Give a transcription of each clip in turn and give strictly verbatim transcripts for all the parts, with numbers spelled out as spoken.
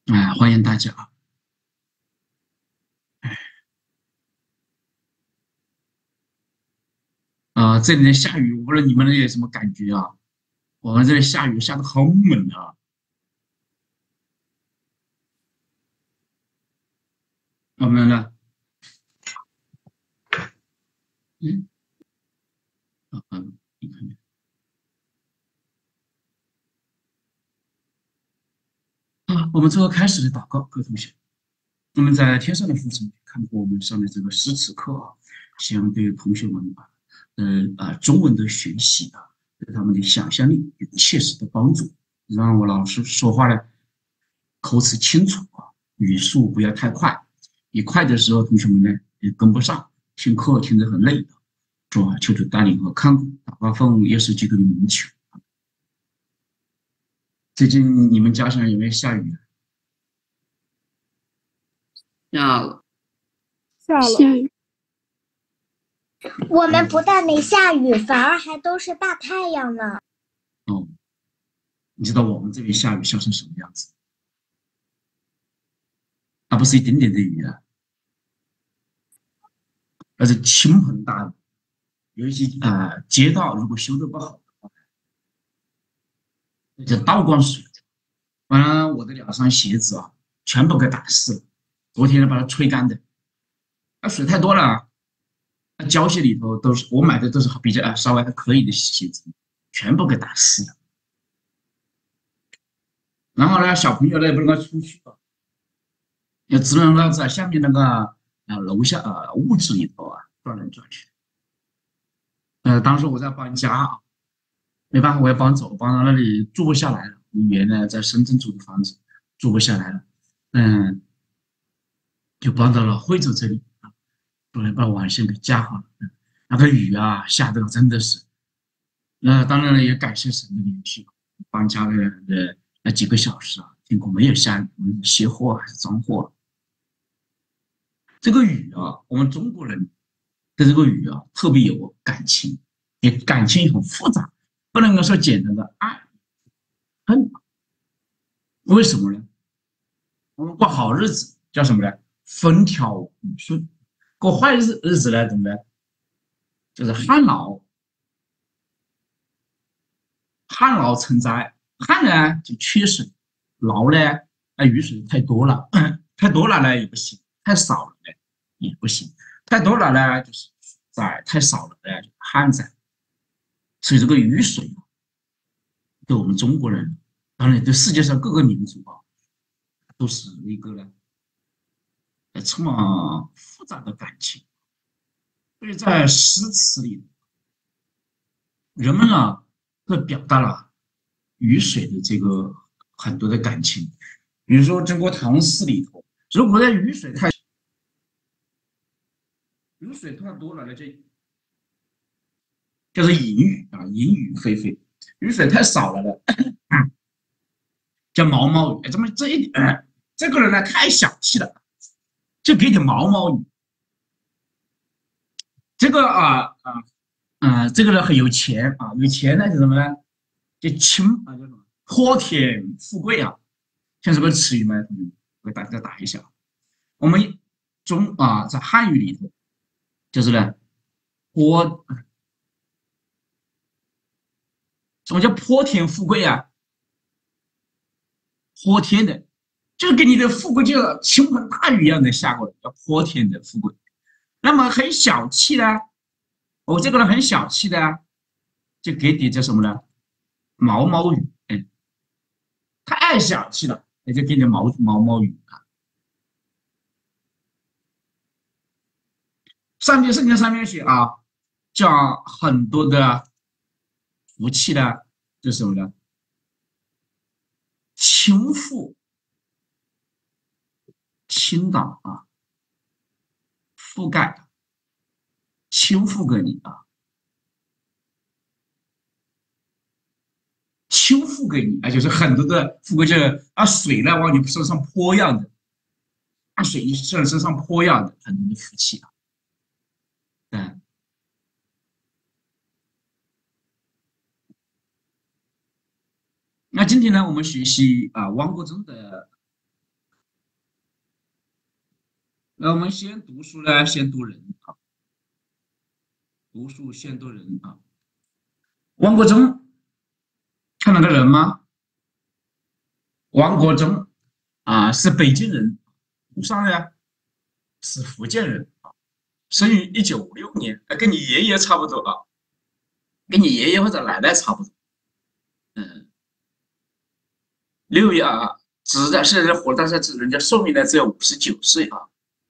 哎，欢迎大家。啊、这里在下雨，我不知道你们那里有什么感觉啊？我们这里下雨下的好猛啊！我们呢？嗯嗯嗯，你看看啊，我们最后开始的祷告，各位同学。我们在天上的父神看过我们上的这个诗词课啊，希望对同学们啊，呃啊中文的学习啊，对他们的想象力有切实的帮助，让我老师说话呢口齿清楚啊，语速不要太快，一快的时候同学们呢也跟不上，听课听得很累的。主啊，求主带领和看顾，祷告奉耶稣基督的名求。最近你们家乡有没有下雨啊？ 下了。 下了。 下雨。 我们不但没下雨，反而还都是大太阳呢。 哦，你知道我们这边下雨下成什么样子？它不是一点点的雨啊，而是倾盆大雨。有一些啊、呃街道如果修的不好的话，那叫倒灌水。完了，我的两双鞋子啊，全部给打湿了。昨天把它吹干的，那水太多了啊，那胶鞋里头都是我买的都是比较啊稍微还可以的鞋子，全部给打湿了。然后呢，小朋友呢也不能够出去啊，也只能够在下面那个啊楼下啊屋子里头啊转来转去。呃，当时我在搬家啊，没办法，我要搬走，搬到那里住不下来了。原来在深圳租的房子住不下来了，嗯，就搬到了惠州这里啊，后来把网线给架好了。那个雨啊，下的真的是，那当然了，也感谢神的联系，搬家的的那几个小时啊，天空没有下雨，卸货还是装货。这个雨啊，我们中国人对这个雨啊特别有感情，也感情也很复杂，不能够说简单的爱恨。为什么呢？我们过好日子叫什么呢？风调雨顺。过坏日日子呢，怎么呢？就是旱涝，旱涝成灾。旱呢就缺水，涝呢啊雨水太多了，太多了呢也不行，太少了呢也不行。太多了呢就是灾，太少了呢就旱灾。所以这个雨水啊，对我们中国人，当然对世界上各个民族啊，都是一个呢充满复杂的感情。所以在诗词里，人们啊都表达了雨水的这个很多的感情。比如说中国唐诗里头，如果在雨水太雨水太多了，那就叫做淫雨啊，淫雨霏霏；雨水太少了呢，叫毛毛雨。怎么这一点，这个人呢太小气了，就给点毛毛雨。这个啊啊啊，这个人很有钱啊，有钱呢就什么呢？就轻啊，叫什么泼天富贵啊，像什么词语吗？我给大家打一下。我们中啊，在汉语里头，就是呢，泼什么叫泼天富贵啊？泼天的，就给你的富贵就倾盆大雨一样的下过来，叫泼天的富贵。那么很小气呢，我这个人很小气的，就给点叫什么呢？毛毛雨。哎，太小气了，那就给点毛毛毛雨啊。上面圣经上面写啊，讲很多的福气呢，就是什么呢？倾覆、倾倒啊，覆盖、倾覆给你啊，倾覆给你啊，就是很多的富贵，就是啊水呢往你身上泼一样的，啊水向身上泼一样的，很多的福气啊。嗯，那今天呢，我们学习啊汪国真的那我们先读书呢，先读人啊，读书先读人啊。王国忠看到个人吗？王国忠啊，是北京人，祖上呢是福建人啊，生于一九五六年，跟你爷爷差不多啊，跟你爷爷或者奶奶差不多。嗯，六月啊，只在是人活，但是人家寿命呢只有五十九岁啊。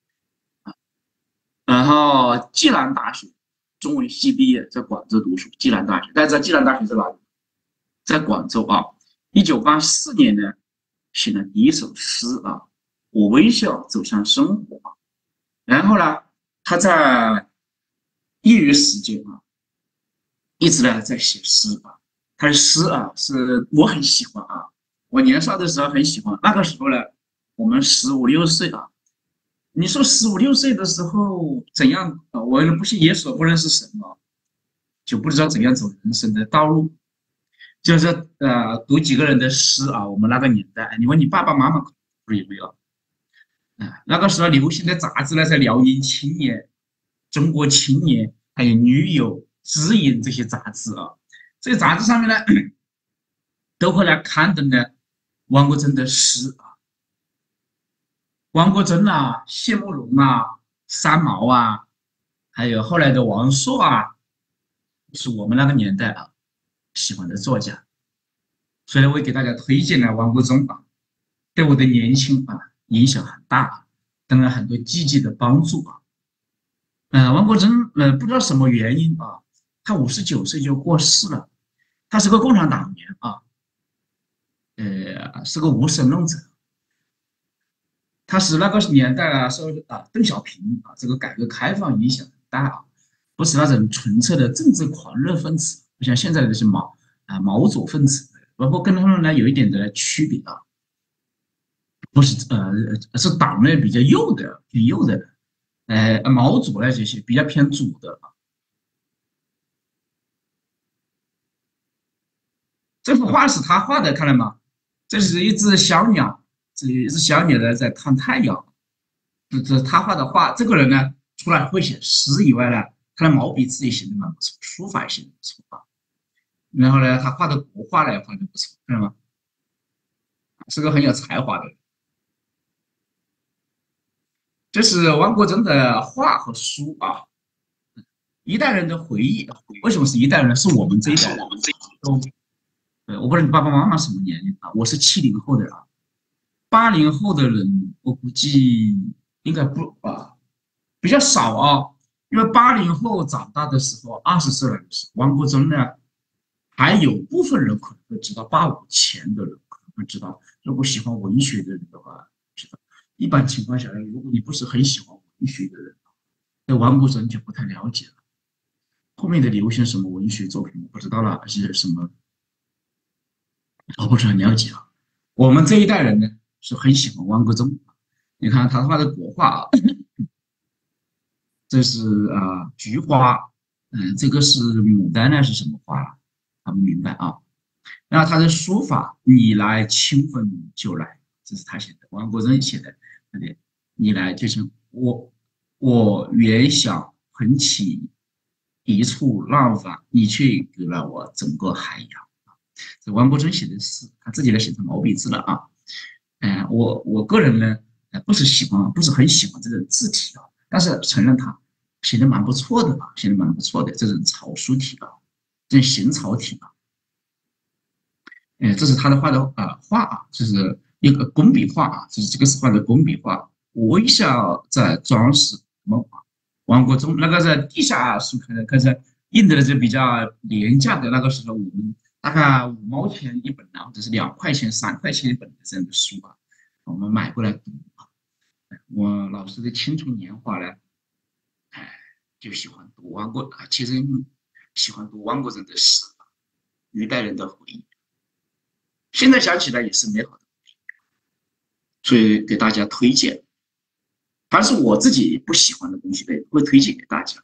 然后暨南大学中文系毕业，在广州读书。暨南大学，大家知道暨南大学在哪里？在广州啊。一九八四年呢，写了第一首诗啊，我微笑走向生活。然后呢，他在业余时间啊，一直呢在写诗啊。他的诗啊，是我很喜欢啊。我年少的时候很喜欢，那个时候呢，我们十五六岁啊。你说十五六岁的时候怎样啊？我不信耶稣，不认识神啊，就不知道怎样走人生的道路。就是呃，读几个人的诗啊，我们那个年代，你问你爸爸妈妈不是有没有？啊，那个时候流行的杂志呢，是辽宁青年、中国青年，还有女友、知音这些杂志啊。这些杂志上面呢，都会来刊登呢王国珍的诗啊。王国珍啊，谢慕容啊，三毛啊，还有后来的王朔啊，是我们那个年代啊喜欢的作家。所以我给大家推荐了王国珍啊，对我的年轻啊影响很大啊，当然很多积极的帮助啊。呃，王国珍呃不知道什么原因啊，他五十九岁就过世了。他是个共产党员啊，呃，是个无神论者。他是那个年代啊，受啊邓小平啊这个改革开放影响很大啊，不是那种纯粹的政治狂热分子，不像现在的这些毛啊毛左分子，包括跟他们呢有一点的区别啊，不是呃是党内比较右的偏右的，呃毛左呢这些比较偏左的啊。这幅画是他画的，看到吗？这是一只小鸟，这一只小鸟呢在看太阳。这这他画的画，这个人呢，除了会写诗以外呢，他的毛笔字也写的蛮不错，书法也写的不错啊。然后呢，他画的国画呢也画的不错，看到吗？是个很有才华的人。这是王国珍的画和书啊，一代人的回忆。为什么是一代人？是我们这一代人。都对，我不知道你爸爸妈妈什么年龄啊？我是七零后的啊，八零后的人，我估计应该不啊，比较少啊。因为八零后长大的时候，二十岁的时候，王国珍呢，还有部分人可能会知道，八五前的人可能会知道。如果喜欢文学的人的话，知道。一般情况下呢，如果你不是很喜欢文学的人，对王国珍就不太了解了。后面的流行什么文学作品我不知道了，而且什么我不是很了解啊。我们这一代人呢是很喜欢王国珍，你看他画的国画啊，这是啊、呃、菊花，嗯、呃，这个是牡丹呢是什么花？他不明白啊。然后他的书法，你来清风就来，这是他写的，王国珍写的，对不对？你来就行，我我原想横起一处浪花，你却给了我整个海洋。这王国珍写的诗，他自己来写成毛笔字了啊。嗯、呃，我我个人呢，不是喜欢，不是很喜欢这个字体啊，但是承认他写的蛮不错的啊，写的蛮不错的这种草书体啊，这种行草体啊。哎，这是他的画的啊、呃、画啊，这是一个工笔画啊，这是这个是画的工笔画，微笑在装饰梦啊。王国忠那个在地下书开的，可是印的是比较廉价的，那个时候我们大概五毛钱一本啊，或者是两块钱、三块钱一本的这样的书啊，我们买过来读啊。我老师的青春年华呢，哎，就喜欢读王国啊，其实喜欢读王国珍的诗啊，一代人的回忆。现在想起来也是美好的，所以给大家推荐。凡是我自己不喜欢的东西，会推荐给大家。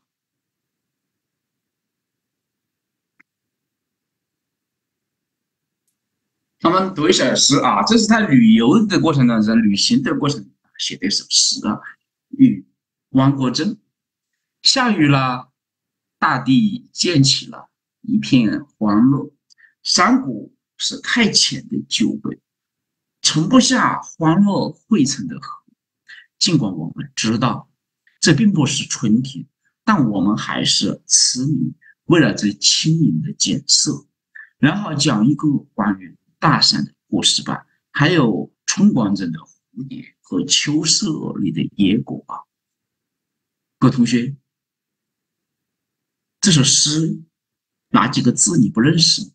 他们读一首诗啊，这是他旅游的过程当中，旅行的过程写的一首诗啊， 与汪国真。下雨了，大地溅起了一片欢乐。山谷是太浅的酒杯，盛不下欢乐汇成的河。尽管我们知道这并不是春天，但我们还是痴迷为了这清明的景色。然后讲一个关于大山的故事吧，还有春光中的蝴蝶和秋色里的野果啊。各位同学，这首诗哪几个字你不认识？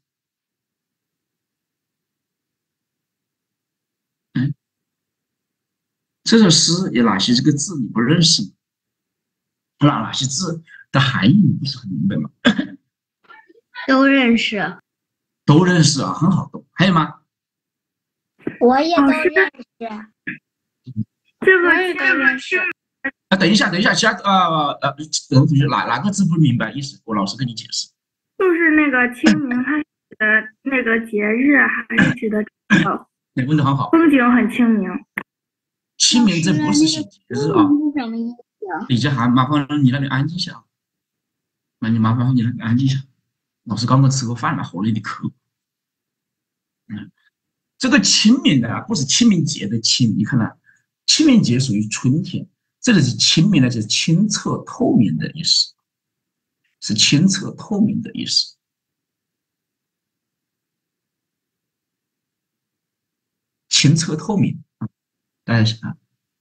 嗯，这首诗有哪些这个字你不认识？哪哪些字的含义你不是很明白吗？ 都认识， 都认识啊，很好懂。还有吗？ 我也都认识， 这个我也都认识。 啊，等一下，等一下，其他呃呃，等同学哪哪个字不明白意思？我老师跟你解释。 就是那个清明，它是指的那个节日，还是指的呃你问的很好。 风景很清明？ 清明这不是写节日啊。 是什么意思？ 李佳涵，麻烦你那里安静下。那你麻烦你那里安静下。老师刚刚吃过饭了，好累的课。嗯，这个清明的啊，不是清明节的清，你看呢？清明节属于春天，这里是清明呢，就是清澈透明的意思，是清澈透明的意思。清澈透明，大家想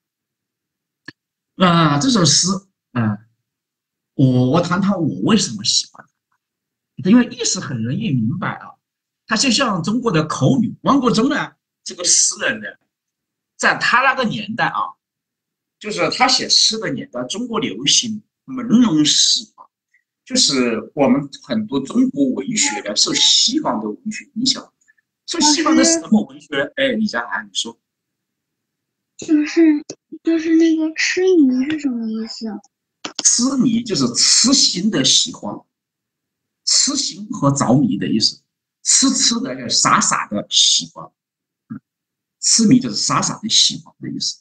啊，呃，这首诗啊，呃，我我谈谈我为什么喜欢它，因为意思很容易明白啊。它就像中国的口语，汪国真呢，这个诗人呢，在他那个年代啊，就是他写诗的年代，中国流行朦胧诗啊，就是我们很多中国文学呢受西方的文学影响，受西方的什么文学？哎，李佳涵，你说。 就是就是那个痴迷是什么意思？ 痴迷就是痴心的喜欢，痴心和着迷的意思，痴痴的、傻傻的喜欢，痴迷就是傻傻的喜欢的意思，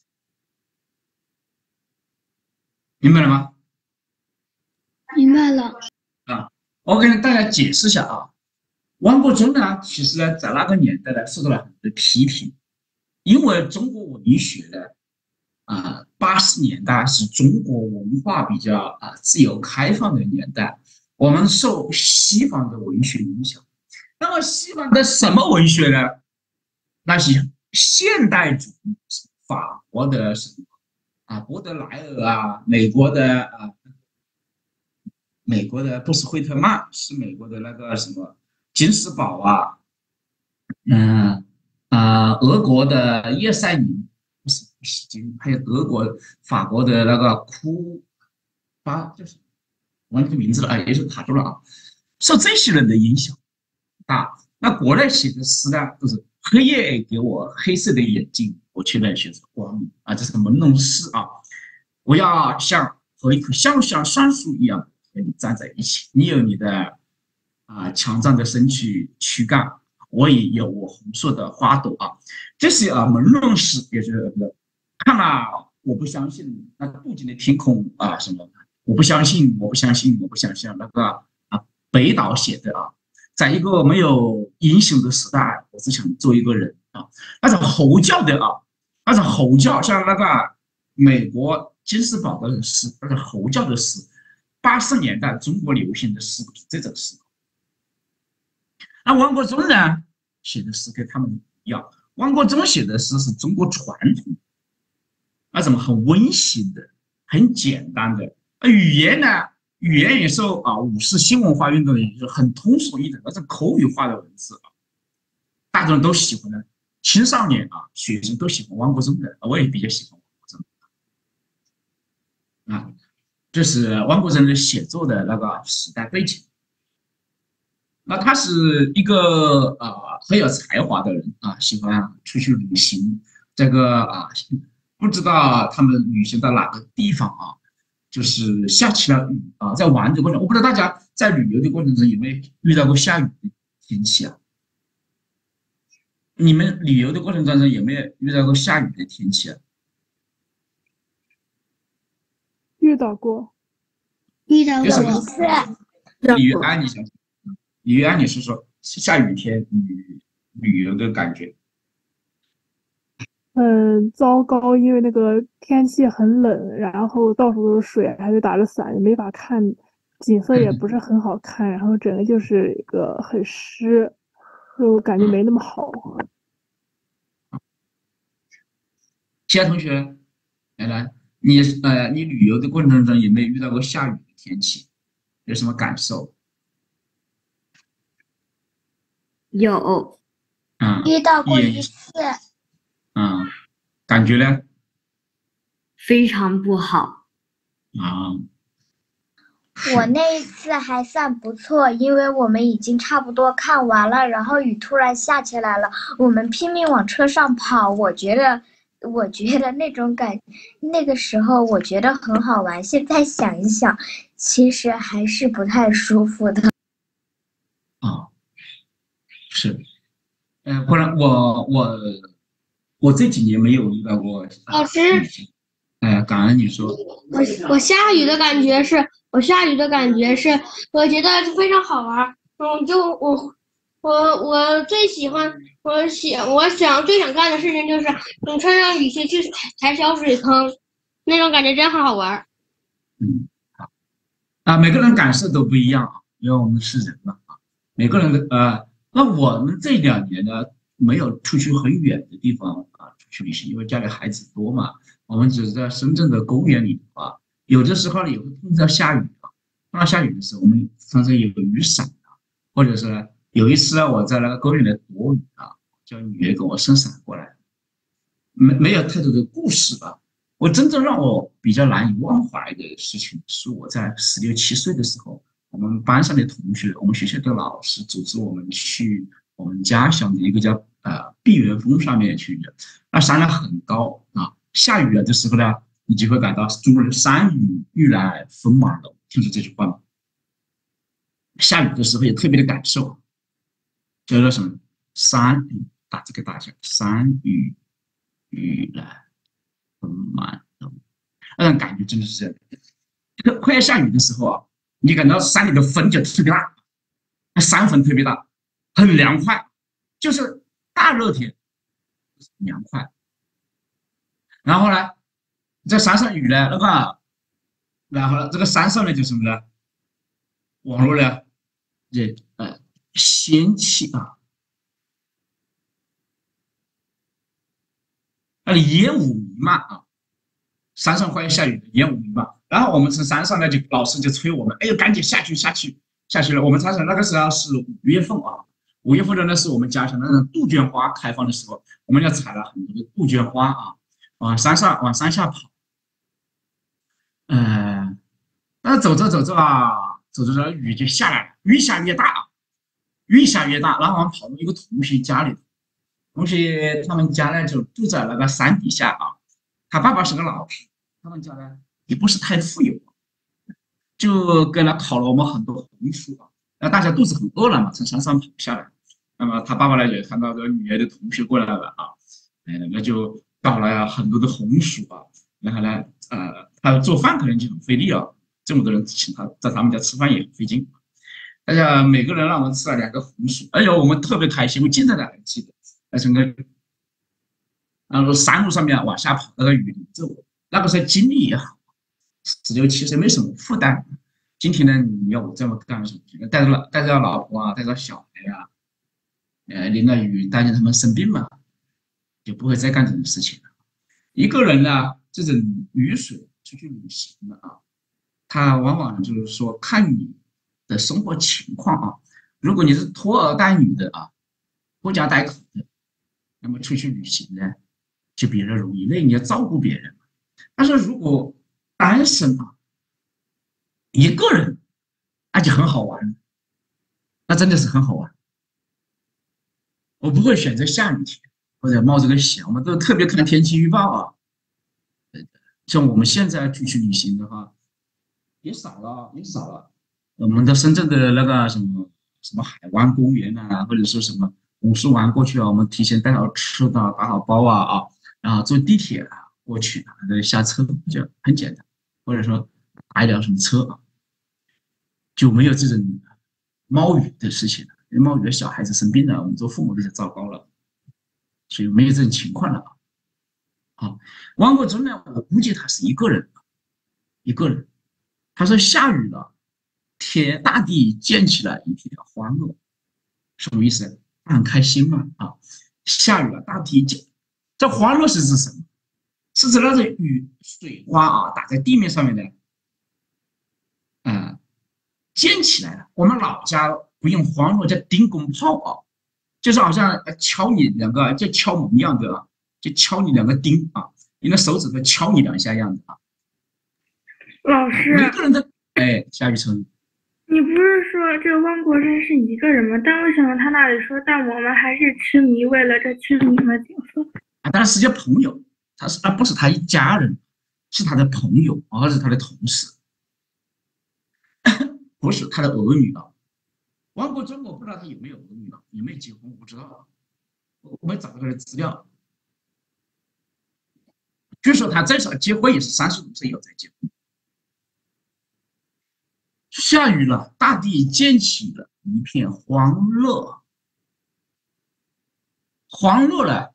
明白了吗？ 明白了。 啊，我给大家解释一下啊，汪国真呢，其实呢，在那个年代呢，受到了很多批评，因为中国文学呢，啊，八十年代是中国文化比较啊自由开放的年代，我们受西方的文学影响。那么西方的什么文学呢？那些现代主义，法国的什么啊，波德莱尔啊，美国的啊，美国的不是惠特曼，是美国的那个什么金斯堡啊，嗯啊、呃，俄国的叶赛宁，不是不是金，还有德国、法国的那个库巴，就是忘记名字了啊，也是卡住了啊。受这些人的影响大，那国内写的诗呢，都是黑夜给我黑色的眼睛，我却能选择光明啊，这是个朦胧诗啊。我要像和一棵橡橡杉树一样和你站在一起，你有你的啊强壮的身躯躯干，我也有我红硕的花朵啊。这是啊朦胧诗，也就是看了我不相信那个不尽的天空啊什么，我不相信，我不相信，我不相信那个啊北岛写的啊。在一个没有英雄的时代，我只想做一个人啊。那种吼叫的啊，那种吼叫，像那个美国金斯堡的诗，那个吼叫的诗，八十年代中国流行的诗这种诗。那汪国真呢写的诗跟他们一样，汪国真写的诗是中国传统，那种很温馨的、很简单的，语言呢？语言也受啊五四新文化运动的影响，很通俗易懂，那是口语化的文字啊，大众都喜欢的，青少年啊学生都喜欢汪国真的，我也比较喜欢汪国真啊，这是汪国真的写作的那个时代背景。那他是一个啊、呃、很有才华的人啊，喜欢出去旅行，这个啊不知道他们旅行到哪个地方啊。就是下起了雨啊，在玩的过程，我不知道大家在旅游的过程中有没有遇到过下雨的天气啊？你们旅游的过程当中有没有遇到过下雨的天气啊？ 遇到过。 遇到有什么？ 过一次， 李玉安，你想想，李玉安，你是说下雨天旅旅游的感觉？ 嗯，糟糕，因为那个天气很冷，然后到处都是水，还得打着伞，也没法看，景色也不是很好看，然后整个就是一个很湿，就感觉没那么好。 其他同学，来来，你呃，你旅游的过程中有没有遇到过下雨的天气？有什么感受？ 有。 嗯， 遇到过也一次， 嗯，感觉呢？ 非常不好。 啊，是我那一次还算不错，因为我们已经差不多看完了，然后雨突然下起来了，我们拼命往车上跑。我觉得，我觉得那种感，那个时候我觉得很好玩。现在想一想，其实还是不太舒服的。 啊，是。嗯，不然我我我这几年没有遇到过啊老师， 雨天。哎，感恩你说。 我我下雨的感觉是，我下雨的感觉是，我觉得非常好玩儿。嗯，就我我我最喜欢，我喜我想最想干的事情就是，嗯，穿上雨鞋去踩踩小水坑，那种感觉真好玩儿。 嗯，好啊，每个人感受都不一样啊，因为我们是人嘛啊，每个人的呃，那我们这两年呢，没有出去很远的地方啊，出去旅行，因为家里孩子多嘛，我们只是在深圳的公园里头啊，有的时候呢也会碰到下雨啊，碰到下雨的时候，我们常常有雨伞啊，或者是有一次啊，我在那个公园里躲雨啊，叫女儿给我伸伞过来，没没有太多的故事吧。我真正让我比较难以忘怀的事情，是我在十六七岁的时候，我们班上的同学，我们学校的老师组织我们去我们家乡的一个叫呃碧云峰上面去的。那山呢很高啊，下雨了的时候呢，你就会感到中国人山雨欲来风满楼，听说这句话吗？下雨的时候也特别的感受，叫做什么？山雨打这个大象，山雨欲来风满楼。那种感觉真的是这样。快要下雨的时候啊，你感到山里的风就特别大，山风特别大，很凉快，就是大热天，凉快。然后呢，在山上雨呢，那个，然后呢，这个山上呢就什么呢？网络呢，这呃仙气啊，那里烟雾弥漫啊。山上快要下雨了，烟雾弥漫。然后我们从山上呢，就老师就催我们，哎呦，赶紧下去，下去，下去了。我们山上那个时候是五月份啊，五月份的那是我们家乡的那种杜鹃花开放的时候，我们要采了很多的杜鹃花啊，往山上往山下跑。嗯、呃，那走着走着啊，走着走着雨就下来了，越下越大，越下越大。然后我们跑到一个同学家里，同学他们家呢就住在那个山底下啊。他爸爸是个老师，他们家呢也不是太富有，就给他烤了我们很多红薯啊。那大家肚子很饿了嘛，从山上跑下来，那么他爸爸呢也看到这个女儿的同学过来了啊，呃，那就搞了很多的红薯啊，然后呢，呃，他做饭可能就很费力啊，这么多人请他在他们家吃饭也很费劲，大家每个人让我们吃了两个红薯，哎呦，我们特别开心，我现在还记得，那整个。然后山路上面往下跑，那个雨淋着我，那个时候精力也好，十六七岁没什么负担。今天呢，你要我这么干什么？带着老带着老婆啊，带着小孩啊，呃，淋了雨，担心他们生病嘛，就不会再干这种事情了。一个人呢，这种雨水出去旅行了啊，他往往就是说看你的生活情况啊。如果你是拖儿带女的啊，拖家带口的，那么出去旅行呢？就比较容易，因为你要照顾别人。但是如果单身啊，一个人，那就很好玩，那真的是很好玩。我不会选择下雨天或者冒这个险，我们都特别看天气预报啊。像我们现在出去旅行的话，也少了，也少了。我们的深圳的那个什么什么海湾公园啊，或者说什么红树湾过去啊，我们提前带好吃的，打好包啊啊。然后坐地铁啊过去，那下车就很简单，或者说打一辆什么车啊，就没有这种冒雨的事情了。因为冒雨的小孩子生病了，我们做父母的就糟糕了，所以没有这种情况了啊。好，王国忠呢，我估计他是一个人，一个人。他说下雨了，天大地溅起了一片欢乐，什么意思？他很开心嘛啊，下雨了，大地溅，这欢乐是指什么？是指那种雨水花啊打在地面上面的，嗯、呃，溅起来了。我们老家不用欢乐，叫叮弓炮啊，就是好像敲你两个，就敲门一样的啊，就敲你两个钉啊，你的手指头敲你两下一样的啊。 老师， 每个人的哎，夏雨辰， 你不是说这个汪国真是一个人吗？但为什么他那里说，但我们还是痴迷为了这清明的景色啊？当然是些朋友，他是他不是他一家人，是他的朋友，而是他的同事，不是他的儿女啊。汪国真我不知道他有没有儿女啊，有没有结婚我不知道，我没找到他的资料。据说他最少结婚也是三十五岁以后才结婚。下雨了，大地溅起了一片欢乐。欢乐呢，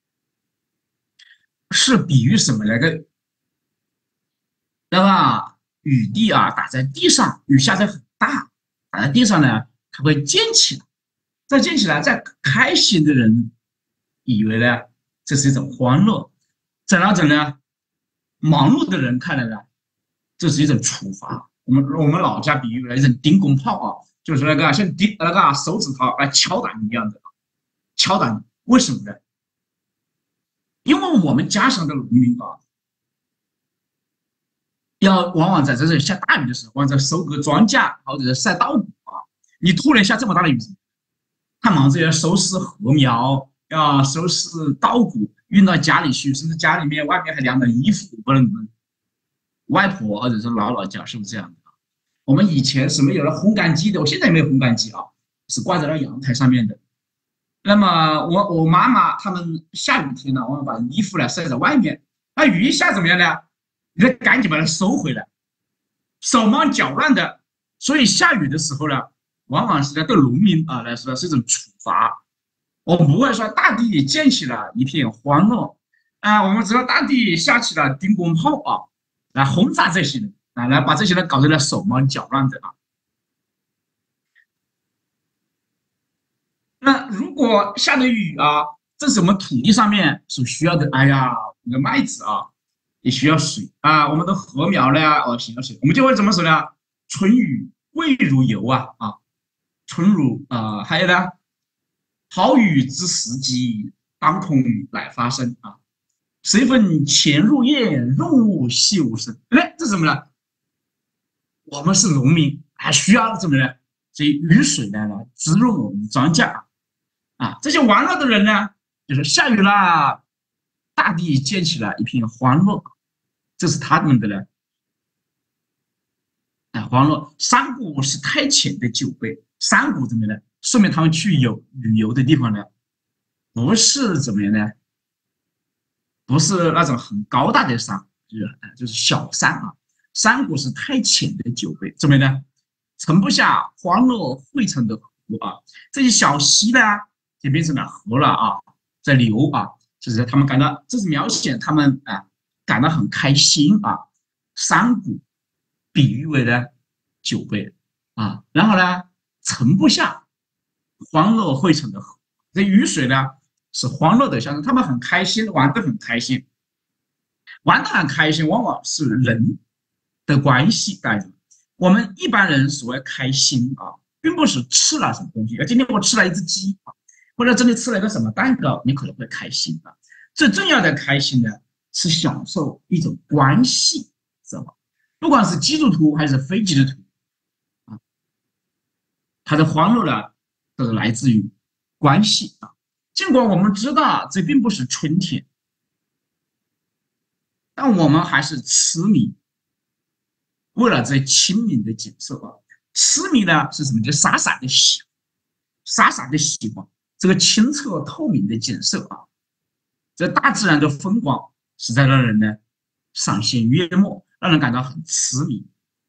是比喻什么来的？对吧？雨滴啊打在地上，雨下的很大，打在地上呢，它会溅起来。再溅起来，再开心的人以为呢，这是一种欢乐；在那种呢，忙碌的人看来呢，这是一种处罚。我们我们老家比喻为一种叮弓炮啊，就是那个像叮那个手指头来敲打你一样的，敲打你。为什么呢？因为我们家乡的农民啊，要往往在这下大雨的时候，往在收割庄稼或者是晒稻谷啊，你突然下这么大的雨，他忙着要收拾禾苗，要收拾稻谷，运到家里去，甚至家里面外面还晾了衣服，不能外婆或者是姥姥家是不是这样的？我们以前是没有了烘干机的，我现在也没有烘干机啊，是挂在了阳台上面的。那么我我妈妈他们下雨天呢，我们把衣服呢晒在外面，那雨一下怎么样呢？你得赶紧把它收回来，手忙脚乱的。所以下雨的时候呢，往往是呢对农民啊来说是一种处罚。我们不会说大地溅起了一片欢乐啊，我们知道大地下起了叮弓炮啊，来轰炸这些人啊，来把这些人搞得了手忙脚乱的啊。那如果下的雨啊，这是我们土地上面所需要的，哎呀，我们的麦子啊也需要水啊，我们的禾苗呢哦需要水，我们就会怎么说呢？春雨贵如油啊啊，春如啊、呃，还有呢，好雨之时机，当空乃发生啊，谁分潜入夜，润物细无声。哎，这是什么呢？我们是农民，还需要什么呢？这雨水呢来滋润我们庄稼啊。这些玩乐的人呢，就是下雨啦，大地溅起了一片欢乐，这是他们的呢。哎，欢乐。山谷是太浅的酒杯，山谷怎么样呢？说明他们去游旅游的地方呢，不是怎么样呢？不是那种很高大的山，就是就是小山啊。山谷是太浅的酒杯，怎么样呢？盛不下欢乐汇成的河啊，这些小溪呢就变成了河了啊，在流啊，就是他们感到，这是描写他们啊感到很开心啊。山谷比喻为了酒杯啊，然后呢盛不下欢乐汇成的河，这雨水呢是欢乐的象征，他们很开心，玩得很开心，玩得很开心，往往是人的关系带着。我们一般人所谓开心啊，并不是吃了什么东西。今天我吃了一只鸡啊，或者真的吃了一个什么蛋糕，你可能会开心啊。最重要的开心呢，是享受一种关系，知道吗？不管是基督徒还是非基督徒啊，他的欢乐呢，都是来自于关系啊。尽管我们知道这并不是春天，但我们还是痴迷。为了这清明的景色啊，痴迷呢是什么？就傻傻的喜，傻傻的喜欢这个清澈透明的景色啊，这大自然的风光实在让人呢赏心悦目，让人感到很痴迷。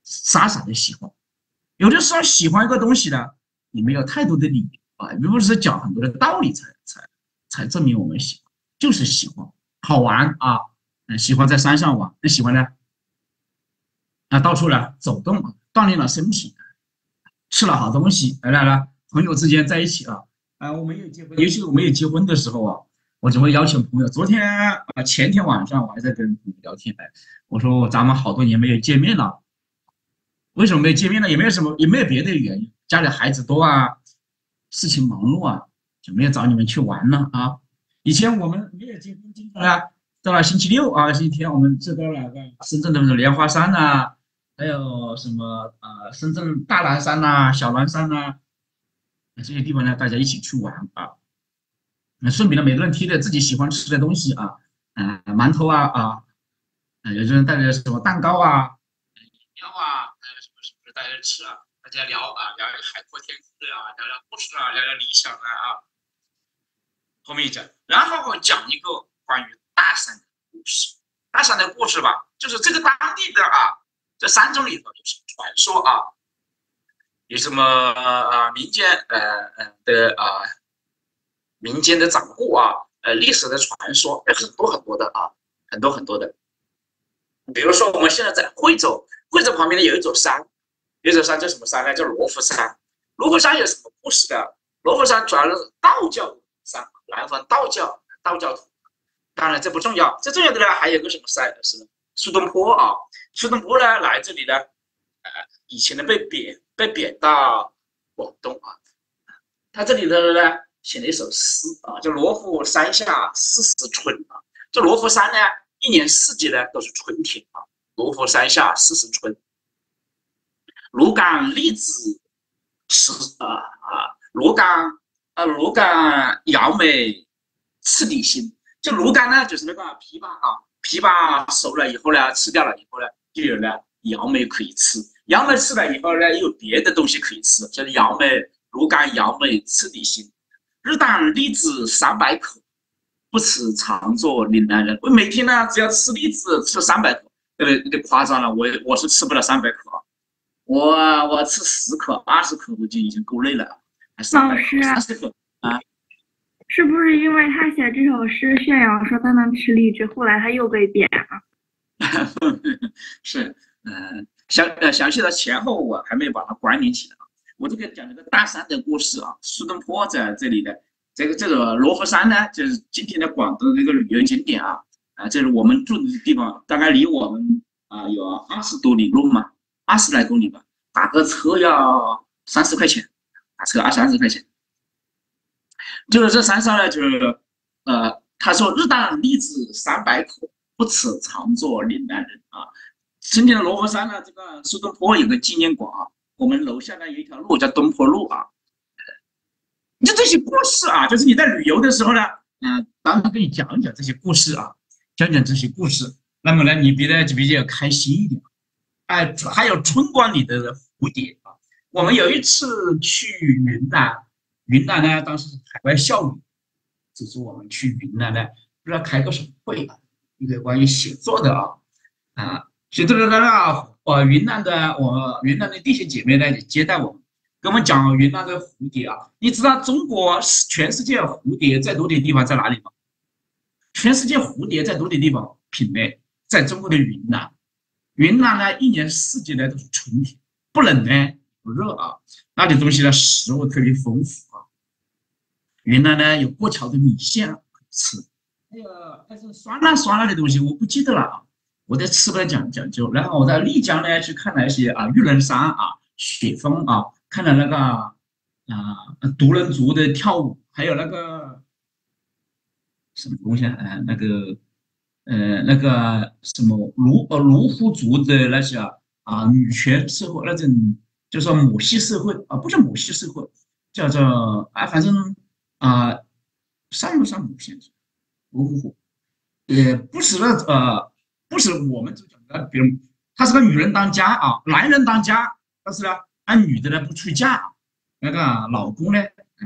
傻傻的喜欢。有的时候喜欢一个东西呢，你没有太多的理由啊，并不是讲很多的道理才才才证明我们喜欢，就是喜欢，好玩啊，嗯，喜欢在山上玩，那喜欢呢，啊，到处呢走动，锻炼了身体，吃了好东西，来来来，朋友之间在一起啊，啊，我没有结婚，尤其我没有结婚的时候啊，我就会邀请朋友。昨天啊，前天晚上我还在跟朋友聊天，哎，我说咱们好多年没有见面了。为什么没有见面呢？也没有什么，也没有别的原因，家里孩子多啊，事情忙碌啊，就没有找你们去玩了啊。以前我们没有结婚，经常啊，到了星期六啊，星期天我们这边来个深圳的莲花山呐、啊，还有什么呃，深圳大南山呐、啊、小南山呐、啊，这些地方呢，大家一起去玩啊。那顺便呢，每个人提着自己喜欢吃的东西啊，啊、呃，馒头啊啊，呃，有些人带着什么蛋糕啊、饮料啊。大家吃啊，大家聊啊，聊海阔天空啊，聊聊故事啊，聊聊理想啊啊。后面一讲，然后我讲一个关于大山的故事。大山的故事吧，就是这个当地的啊，这山中里头有什么传说啊，有什么呃民间呃呃的啊、呃、民间的掌故啊，呃历史的传说，有很多很多的啊，很多很多的。比如说我们现在在惠州，惠州旁边呢有一座山。有一座山叫什么山呢？叫罗浮山。罗浮山有什么故事的？罗浮山主要是道教山，南方道教道教徒。当然这不重要，最重要的呢还有个什么山是苏东坡啊。苏东坡呢来这里呢，呃，以前呢被贬被贬到广东啊。他这里头呢写了一首诗啊，叫罗浮山下四时春啊。这罗浮山呢一年四季呢都是春天啊。罗浮山下四时春。芦柑荔枝吃啊啊，芦柑啊芦柑杨梅吃底心。这芦柑呢，就是那个枇杷啊，枇杷熟了以后呢，吃掉了以后呢，就有了杨梅可以吃。杨梅吃了以后呢，又有别的东西可以吃，就是杨梅、芦柑、杨梅吃底心。日当荔枝三百口，不吃常作岭南人。我每天呢，只要吃荔枝吃三百口，有点有点夸张了，我我是吃不了三百口啊。我我吃十克、二十克我就已经够累了，还三百克、三十克啊？ 是不是因为他写这首诗炫耀说他能吃荔枝，后来他又被贬了？ 是，嗯、呃，详呃详细的前后我还没有把它关联起来啊。我这个讲这个大山的故事啊，苏东坡在这里的这个这个罗浮山呢，就是今天的广东的这个旅游景点啊，啊，这是我们住的地方，大概离我们啊有二十多里路嘛。二十来公里吧，打个车要三十块钱，打车二三十块钱。就是这山上呢，就是呃，他说日当荔枝三百口，不吃常作岭南人啊。今天的罗浮山呢，这个苏东坡有个纪念馆啊，我们楼下呢有一条路叫东坡路啊。就这些故事啊，就是你在旅游的时候呢，嗯、呃，当然跟你讲讲这些故事啊，讲讲这些故事，那么呢，你比较比较开心一点。哎，还有春光里的蝴蝶啊！我们有一次去云南，云南呢当时是海外校友组织我们去云南呢，不知道开个什么会啊，一个关于写作的啊啊，写作的那个呃云南的我云南的弟兄姐妹呢接待我们，跟我们讲云南的蝴蝶啊。你知道中国全世界蝴蝶最多的地方在哪里吗？全世界蝴蝶最多的地方品类在中国的云南。云南呢，一年四季呢都是春天，不冷呢不热啊，那里东西呢食物特别丰富啊。云南呢有过桥的米线可以吃，那个但是酸辣酸辣的东西我不记得了啊，我在吃的讲讲究。然后我在丽江呢去看了一些啊玉人山啊、雪峰啊，看了那个啊独人族的跳舞，还有那个什么东西啊，呃、那个。呃，那个什么卢呃卢湖族的那些啊啊女权社会那种，就说母系社会啊，不是母系社会，叫做啊，反正啊，山有山母系，卢湖，也不是那呃，不是我们就讲的，比如他是个女人当家啊，男人当家，但是呢，那女的呢不出嫁，那个老公呢，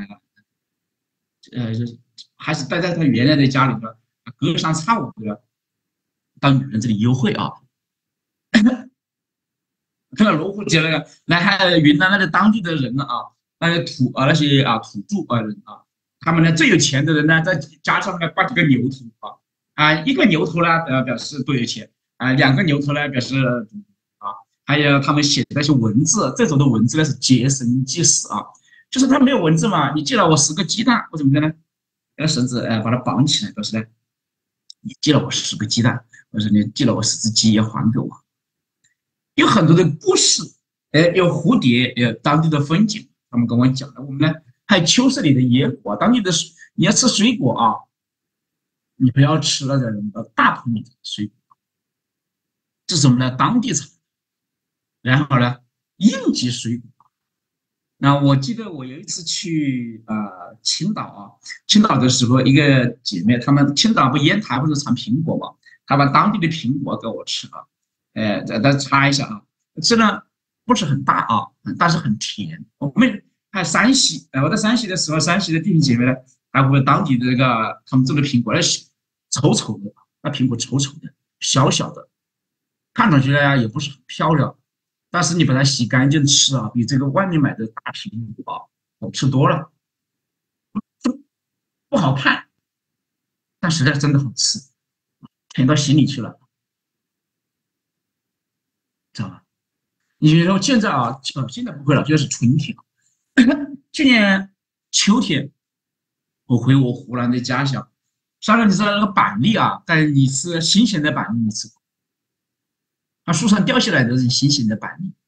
呃呃，还是待在他原来的家里边，隔三差五对吧？到女人这里幽会啊， 看到罗湖街那个，那还云南那个当地的人啊，那些土啊那些啊土著啊人啊，他们呢最有钱的人呢，再加上呢挂几个牛头啊啊，一个牛头呢呃表示多有钱啊，两个牛头呢表示啊，还有他们写的那些文字，这种的文字呢是结绳记事啊，就是他没有文字嘛，你借了我十个鸡蛋，我怎么的呢？用绳子呃把它绑起来，表示呢，你借了我十个鸡蛋，或者你借了我十只鸡要还给我。有很多的故事，哎，有蝴蝶，有当地的风景，他们跟我讲的。我们呢，还有秋色里的野果，当地的你要吃水果啊，你不要吃那种大棚里的水果，这是我们的当地产。然后呢，应季水果。那我记得我有一次去呃青岛啊，青岛的时候，一个姐妹，她们青岛不烟台不是产苹果嘛，她把当地的苹果给我吃了。哎，再再插一下啊，这呢不是很大啊，但是很甜。我们还有山西，哎，我在山西的时候，山西的弟兄姐妹呢，还会当地的这个他们种的苹果，那丑丑的，那苹果丑丑的，小小的，看上去呢也不是很漂亮，但是你把它洗干净吃啊，比这个外面买的大苹果啊好吃多了。不好看，但实在真的好吃，甜到心里去了。知道吧？你说现在啊，呃，现在不会了，就是春天。去年秋天，我回我湖南的家乡，上面你知道那个板栗啊，但你吃新鲜的板栗，你吃过？它树上掉下来的是新鲜的板栗，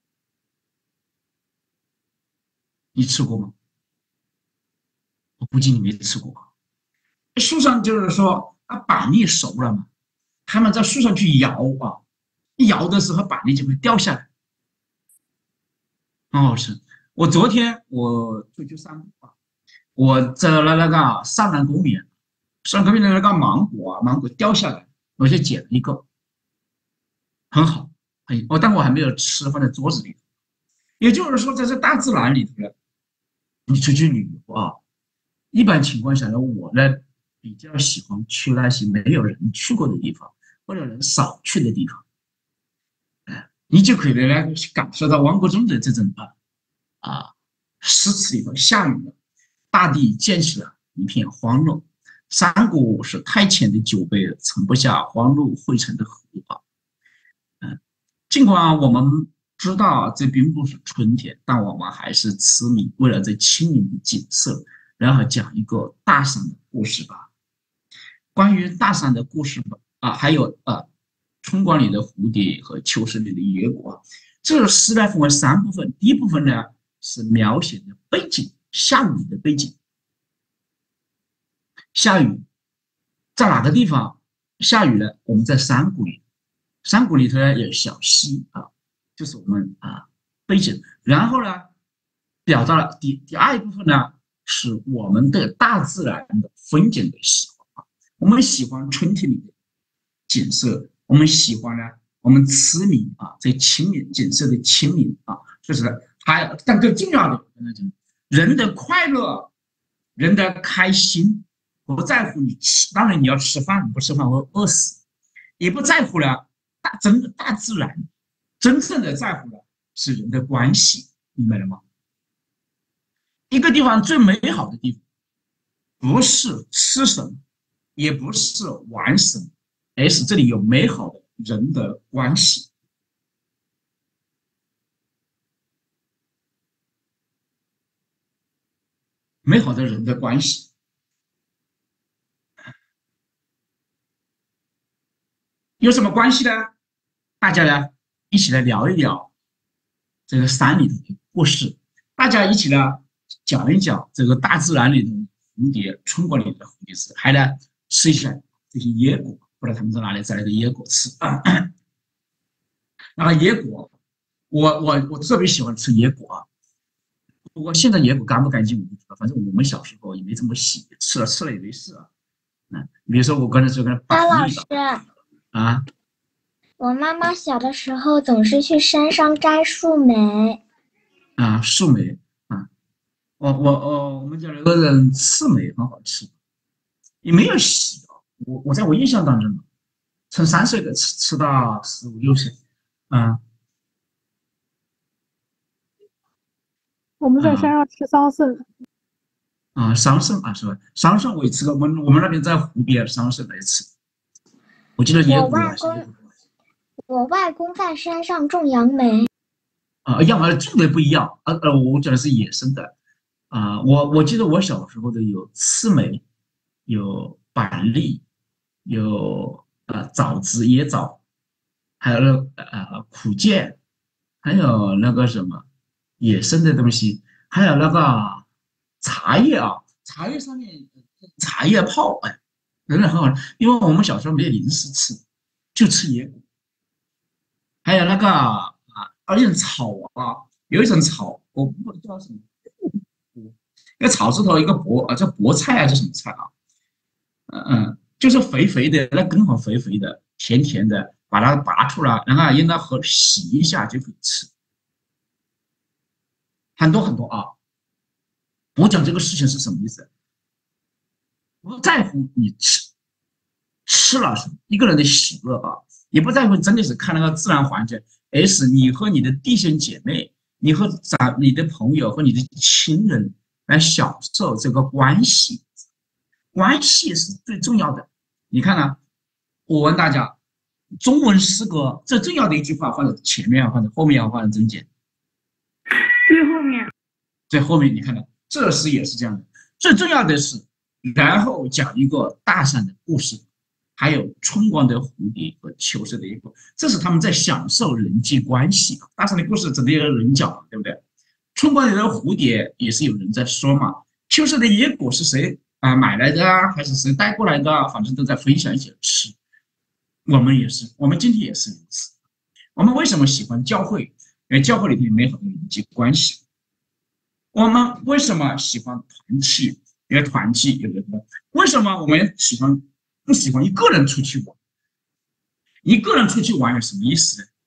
你吃过吗？我估计你没吃过。树上就是说，它板栗熟了嘛，他们在树上去摇啊。一摇的时候，板栗就会掉下来，很好吃。我昨天我出去散步啊，我在了那个上南公园，上南公园的那个芒果啊，芒果掉下来，我就捡了一个，很好，很哦，但我还没有吃，放在桌子里。也就是说，在这大自然里头呢，你出去旅游啊，一般情况下呢，我呢比较喜欢去那些没有人去过的地方，或者人少去的地方。你就可以来感受到汪国忠的这种啊啊诗词里头下雨了，大地溅起了一片荒落，山谷是太浅的酒杯，盛不下荒落汇成的河啊。嗯，尽管我们知道这并不是春天，但我们还是痴迷为了这清明的景色，然后讲一个大山的故事吧。关于大山的故事吧，啊，还有啊。春光里的蝴蝶和秋色里的野果，这个诗呢分为三部分。第一部分呢是描写的背景，下雨的背景。下雨在哪个地方下雨呢？我们在山谷里，山谷里头呢有小溪啊，就是我们啊背景。然后呢，表达了第第二一部分呢是我们对大自然的风景的喜欢啊，我们喜欢春天里的景色。我们喜欢呢，我们痴迷啊，这清明景色的清明啊，就是还但更重要的，人的快乐，人的开心，不在乎你吃，当然你要吃饭，不吃饭会饿死，也不在乎了大真的大自然，真正的在乎的是人的关系，明白了吗？一个地方最美好的地方，不是吃什么，也不是玩什么。而是这里有美好的人的关系，美好的人的关系。有什么关系呢？大家呢一起来聊一聊这个山里头的故事，大家一起呢讲一讲这个大自然里的蝴蝶，春光里的蝴蝶诗，还呢吃一下这些野果。不知道他们在哪里摘来的野果吃啊？那个野果，我我我特别喜欢吃野果啊。不过现在野果干不干净我不知道，反正我们小时候也没怎么洗，吃了吃了也没事啊。嗯，比如说我刚才说跟张老师啊， 我妈妈小的时候总是去山上摘树莓啊，树莓啊，我我我我们家有个人刺莓很好吃，也没有洗。我我在我印象当中，从三岁的吃吃到十五六岁，啊， 我们在山上吃桑葚。 啊，桑葚啊，是吧？桑葚我也吃过，我们我们那边在湖边桑葚来吃。我记得野我果还是外公，我外公在山上种杨梅。 啊，要么种的不一样，呃呃，我讲的是野生的。啊，我我记得我小时候的有刺梅，有板栗，有呃枣子、野枣，还有那呃苦楝，还有那个什么野生的东西，还有那个茶叶啊，茶叶上面茶叶泡，哎，真的很好吃。因为我们小时候没有零食吃，就吃野果。还有那个啊，而且草啊，有一种草，我不知道叫什么，一个草字头一个菠啊，叫菠菜啊，叫什么菜啊？嗯嗯，就是肥肥的，那根很肥肥的，甜甜的，把它拔出来，然后用它和洗一下就可以吃，很多很多啊。我讲这个事情是什么意思？不在乎你吃吃了什么，一个人的喜乐啊，也不在乎真的是看那个自然环境，而是你和你的弟兄姐妹，你和咱你的朋友和你的亲人来享受这个关系，关系是最重要的。你看呢？我问大家，中文诗歌最重要的一句话放在前面，放在后面，放在中间？ 最后面。 最后面，你看到这诗也是这样的。最重要的是，然后讲一个大山的故事，还有春光的蝴蝶和秋色的野果，这是他们在享受人际关系。大山的故事真的有人讲，对不对？春光里的蝴蝶也是有人在说嘛，秋色的野果是谁啊、呃、买来的啊，还是谁带过来的啊？反正都在分享一起吃。我们也是，我们今天也是如此。我们为什么喜欢教会？因为教会里面没有很多人际关系。我们为什么喜欢团契？因为团契有人。为什么我们喜欢不喜欢一个人出去玩？一个人出去玩有什么意思呢？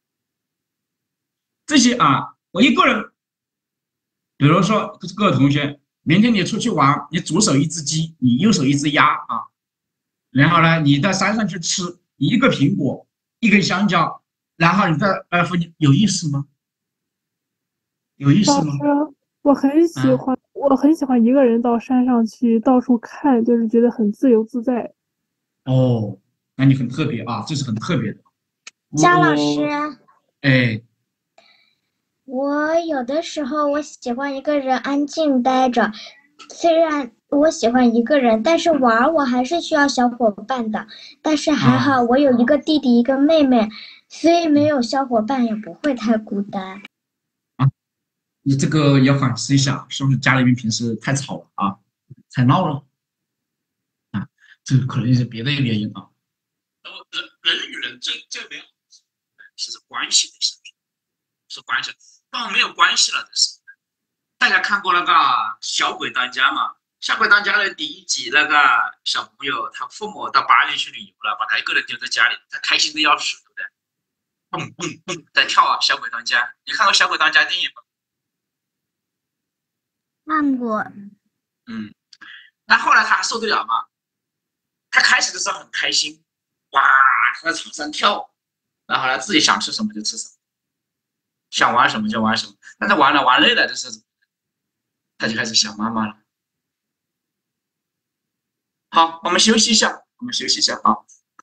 这些啊，我一个人，比如说各位同学，明天你出去玩，你左手一只鸡，你右手一只鸭啊，然后呢，你到山上去吃一个苹果，一根香蕉，然后你再呃分，有意思吗？有意思吗？ 我很喜欢、啊，我很喜欢一个人到山上去到处看，就是觉得很自由自在。 哦，那你很特别啊，这是很特别的。 姜老师， 哎， 我有的时候我喜欢一个人安静待着，虽然我喜欢一个人，但是玩我还是需要小伙伴的。但是还好，我有一个弟弟，一个妹妹，所以没有小伙伴也不会太孤单。 你这个要反思一下，是不是家里面平时太吵了啊，太闹了啊？这个可能是别的原因啊。人人与人最最美好的是关系的事情，是关系。当没有关系了的时候，大家看过那个《小鬼当家》吗？《小鬼当家》的第一集，那个小朋友他父母到巴黎去旅游了，把他一个人丢在家里，他开心的要死，对不对？蹦蹦蹦在跳啊，《小鬼当家》，你看过《小鬼当家》电影吗？ 看过。 嗯，那后来他还受得了吗？他开始的时候很开心，哇，他在场上跳，然后呢自己想吃什么就吃什么，想玩什么就玩什么。但是玩了玩累了的时候，他就开始想妈妈了。好，我们休息一下，我们休息一下啊。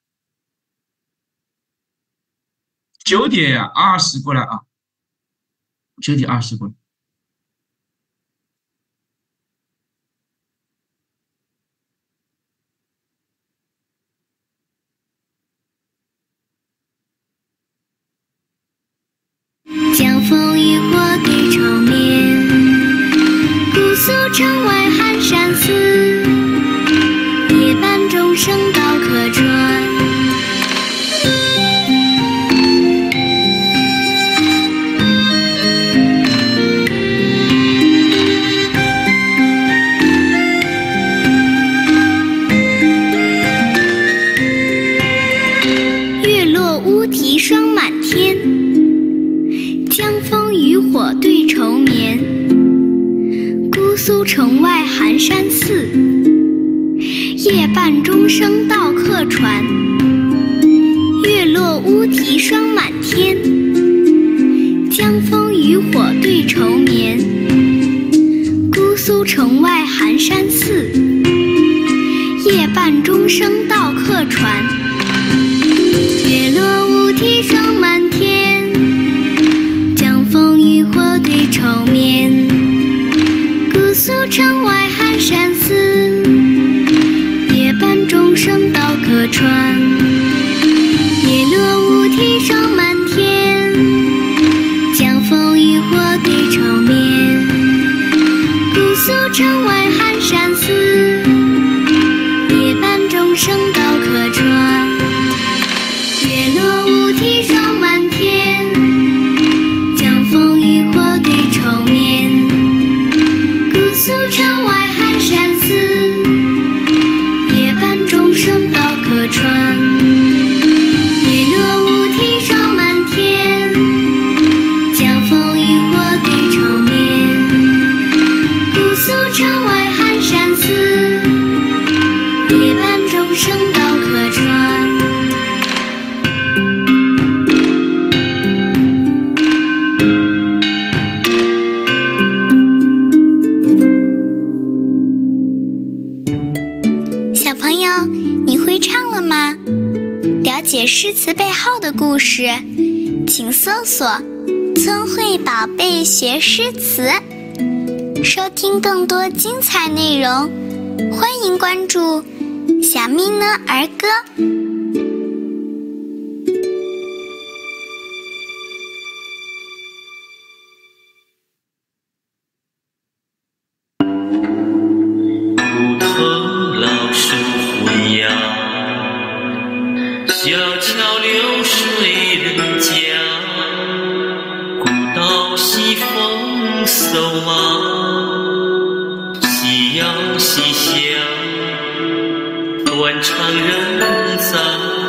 九点二十过来啊，九点二十过来。 江枫渔火对愁眠，姑苏城外寒山寺，夜半钟声到客船。月落乌啼霜满天，江枫渔火对愁眠，姑苏城外寒山寺，夜半钟声到客船。月落乌啼霜满天，江枫渔火对愁眠。 寒山寺。夜半钟声到客船，月落乌啼霜满天。江枫渔火对愁眠，姑苏城外寒山寺。夜半钟声到客船，月落乌啼霜满天。江枫渔火对愁眠，姑苏城外寒山寺。夜半钟声到客船，月落乌啼霜满天。江枫渔火对愁眠，姑苏城外寒山寺。夜半钟声到客船，月落乌啼霜满天。江枫渔火对愁眠，姑苏城外寒山寺。夜半钟声到客船。小朋友，你会唱了吗？了解诗词背后的故事，请搜索“聪慧宝贝学诗词”，收听更多精彩内容。欢迎关注小咪呢儿歌。 古藤老树昏鸦，小桥流水人家。古道西风瘦马，夕阳西下，断肠人在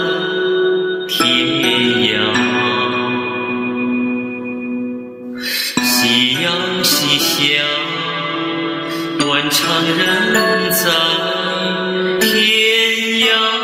天涯。夕阳西下，断肠人在天涯。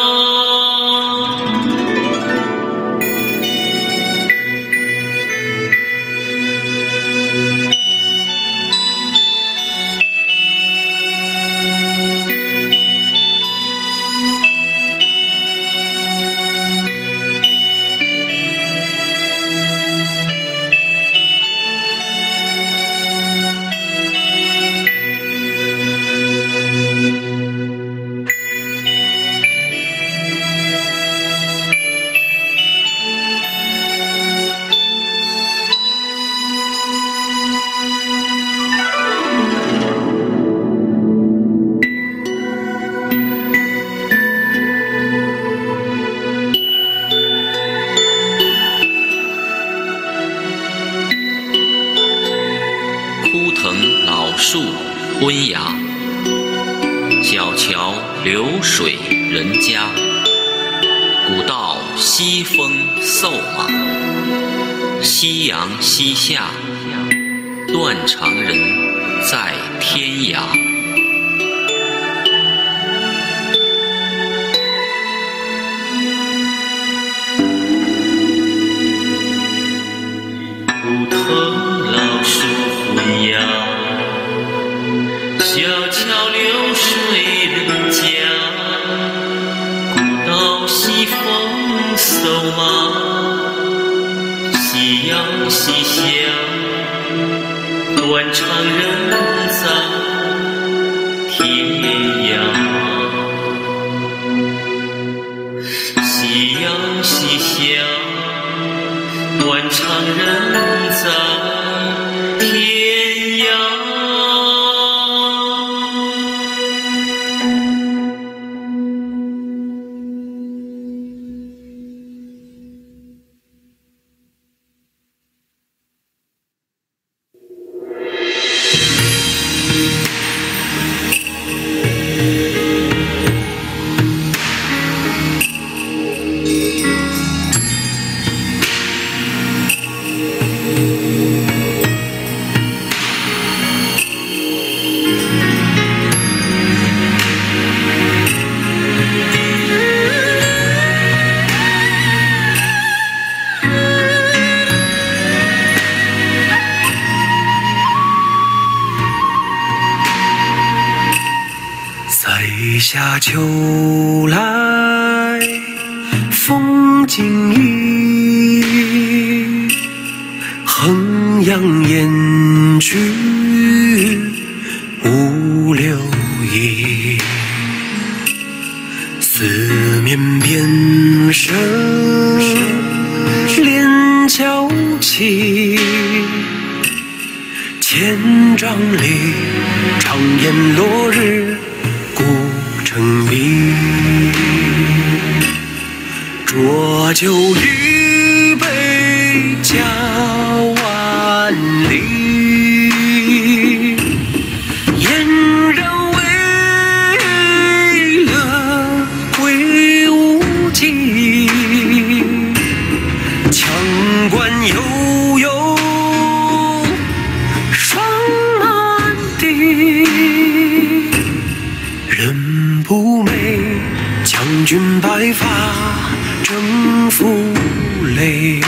枯藤老树昏鸦，小桥流水人家。古道西风瘦马，夕阳西下，断肠人在天涯。古藤老树昏鸦，小桥流水人家。古道西风瘦马，夕阳西下，断肠人在天涯。夕阳西下，断肠人在天涯。 夏秋来风景异，衡阳雁去无留意。四面边声连桥起，千丈里长烟落日孤城迷。浊酒一杯家万里，俨然为了归无计。羌关悠悠霜满地，人不美，将军白发征服泪。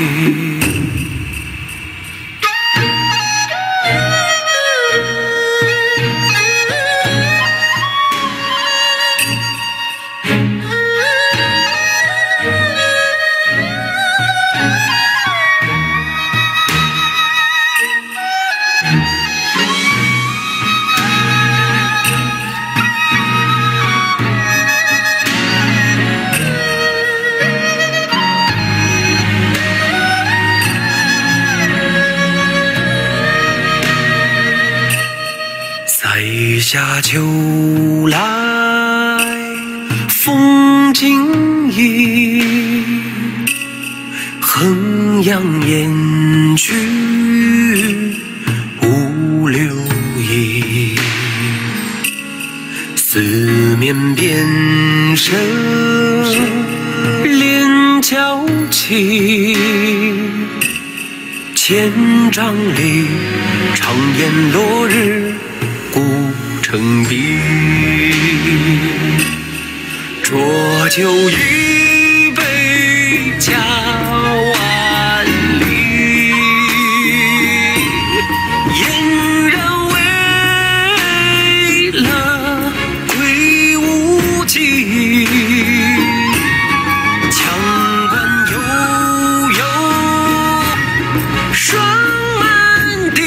塞下秋来风景异，衡阳雁去无留意。四面边声连桥起，千丈里长烟落日孤城闭。浊酒一杯家万里，俨然为了归无计。羌关悠悠霜满地，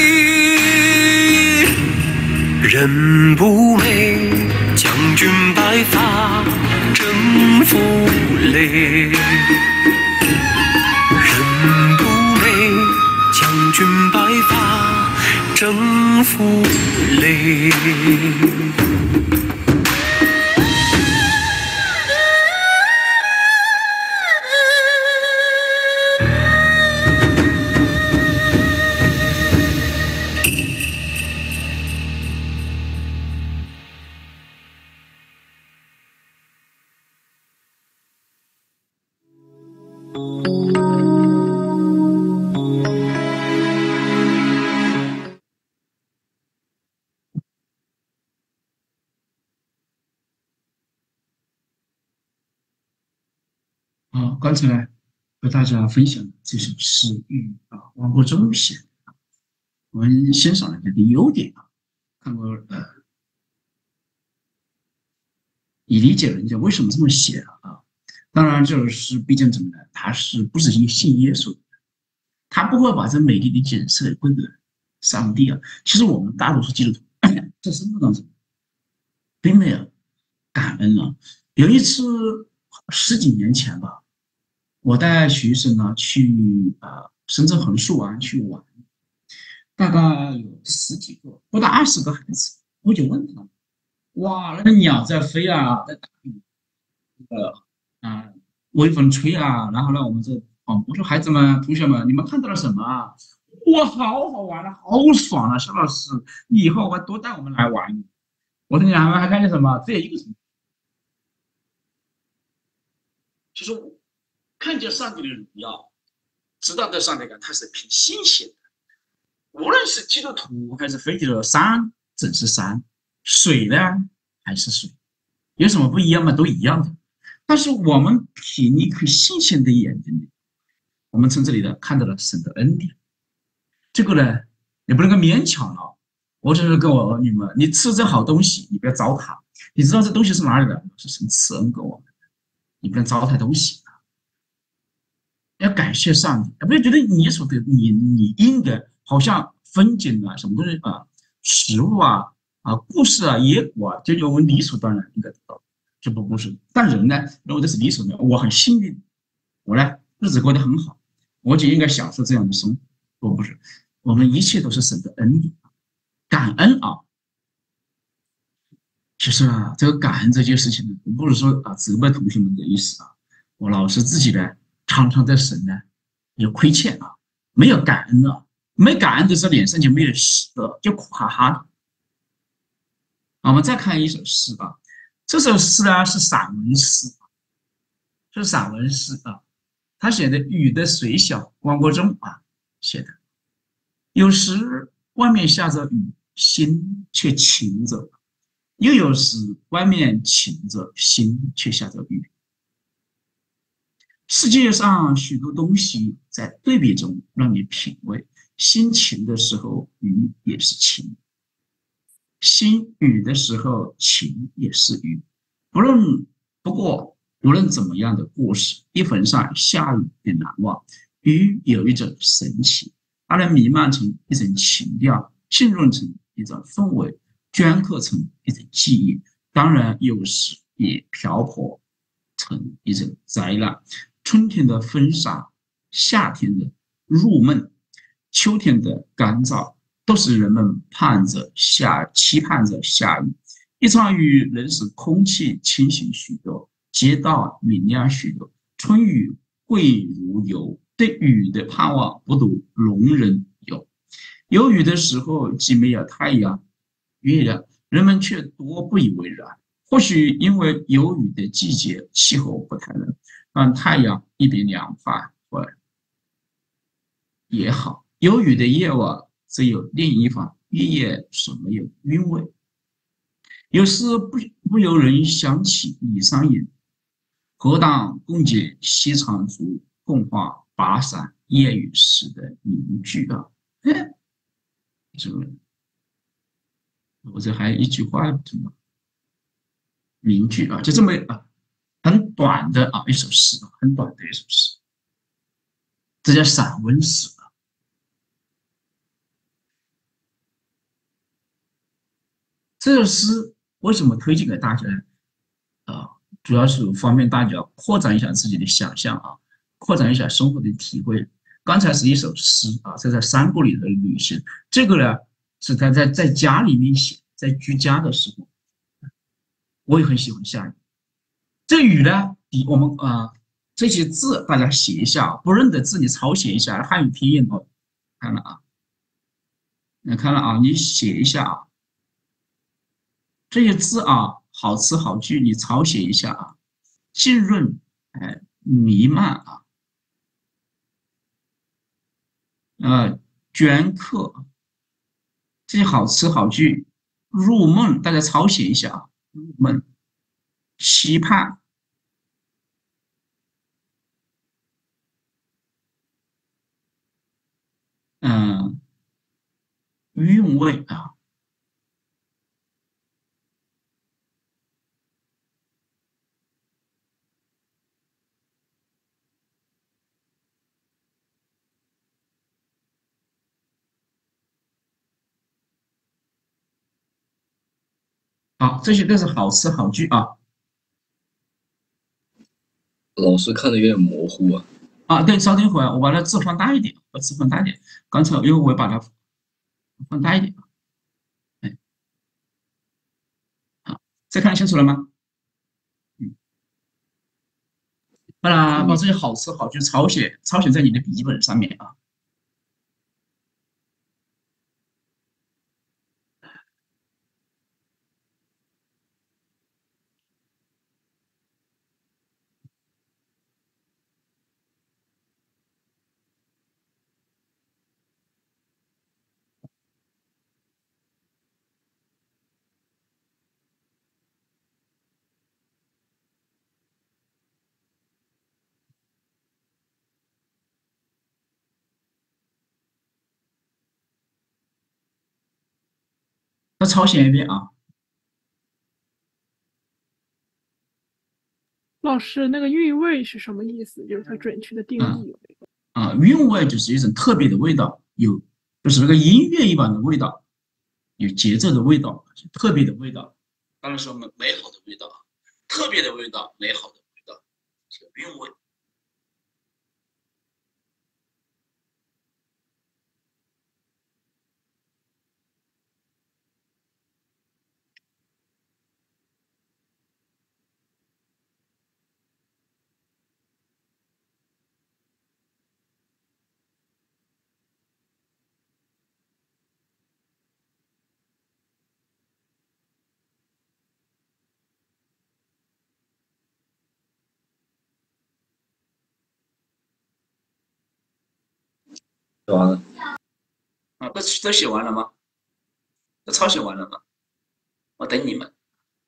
人不美，将军白发征服泪。人不美，将军白发征服泪。 好，刚才和大家分享的这首诗与啊王国忠写的，我们欣赏了它的优点啊，看过呃，以理解人家为什么这么写啊。当然，这首诗毕竟怎么呢？他是不是一个信耶稣的？他不会把这美丽的景色归给上帝啊。其实我们大多数基督徒在生活当中并没有感恩啊。有一次十几年前吧，我带学生呢去呃深圳横竖湾去玩，大概有十几个，不到二十个孩子，我就问他们：“哇，那个鸟在飞啊，在打雨，呃啊，微风吹啊。”然后呢，我们就哦，我说孩子们、同学们，你们看到了什么啊？哇，好好玩啊，好爽啊！肖老师，你以后还多带我们来玩。我说你们还看见什么？只有一个什么？就是我看见上帝的荣耀，知道这上帝感，它是凭信心的。无论是基督徒还是非基督徒，山只是山，水呢还是水，有什么不一样吗？都一样的。但是我们凭一颗信心的眼睛，我们从这里呢看到了神的恩典。这个呢也不能够勉强了。我只是跟我儿女们，你吃这好东西，你不要糟蹋， 你知道这东西是哪里来的？是神赐恩给我们的，你不能糟蹋东西。要感谢上帝，不要觉得你所得你你应该好像风景啊什么东西啊食物啊啊故事啊野果啊，就我们理所当然应该得到，这不不是。但人呢认为这是理所当然，我很幸运，我呢日子过得很好，我就应该享受这样的生活。不不是，我们一切都是神的恩典，感恩啊。其实啊，这个感恩这件事情呢，不是说啊责备同学们的意思啊，我老师自己呢。常常在神呢有亏欠啊，没有感恩啊，没感恩的时候脸上就没有喜乐，就苦哈哈的。我们再看一首诗啊，这首诗呢是散文诗，是散文诗啊，他写的雨的水小，汪国忠啊写的。有时外面下着雨，心却晴着；又有时外面晴着，心却下着雨。世界上许多东西在对比中让你品味，心晴的时候雨也是晴，心雨的时候晴也是雨。不论不过无论怎么样的故事，一逢上下雨的难忘，雨有一种神奇，它能弥漫成一种情调，浸润成一种氛围，镌刻成一种记忆，当然有时也漂泊成一种灾难。春天的风沙，夏天的入梦，秋天的干燥，都是人们盼着下期盼着下雨。一场雨能使空气清醒许多，街道明亮许多。春雨贵如油，对雨的盼望不如农人有。有雨的时候，既没有太阳、月亮，人们却多不以为然。或许因为有雨的季节，气候不太冷，让太阳一边凉快或也好。有雨的夜晚，则有另一番月夜所没有韵味。有时不不由人想起李商隐“何当共剪西窗烛，共话巴山夜雨时”的名句啊。哎，这个我这还有一句话什么名句啊，就这么啊。很短的啊一首诗，很短的一首诗，这叫散文诗啊。这首诗为什么推荐给大家呢？啊，主要是方便大家扩展一下自己的想象啊，扩展一下生活的体会。刚才是一首诗啊，这在山谷里的旅行，这个呢是他在在家里面写，在居家的时候，我也很喜欢下雨。这雨呢，比我们啊、呃、这些字大家写一下，不认得字你抄写一下，汉语拼音哦，看了啊，你看了啊，你写一下啊，这些字啊，好词好句你抄写一下啊，浸润，哎，弥漫啊，呃，镌刻，这些好词好句，入梦大家抄写一下啊，入梦，期盼。嗯，韵味啊，好，这些都是好词好句啊。 老师看的有点模糊啊。 啊，对，稍等一会儿，我把它字放大一点，把字放大一点。刚才因为我把它放大一点，哎，好，再看清楚了吗？嗯，好啦，把这些好词好句抄写抄写在你的笔记本上面啊。再抄写一遍啊。 老师，那个韵味是什么意思？就是它准确的定义有没有？ 啊，韵味就是一种特别的味道，有就是那个音乐一般的味道，有节奏的味道，特别的味道。当然说美美好的味道，特别的味道，美好的味道，这个韵味。 写完了。 啊，都都写完了吗？都抄写完了吗？我等你们。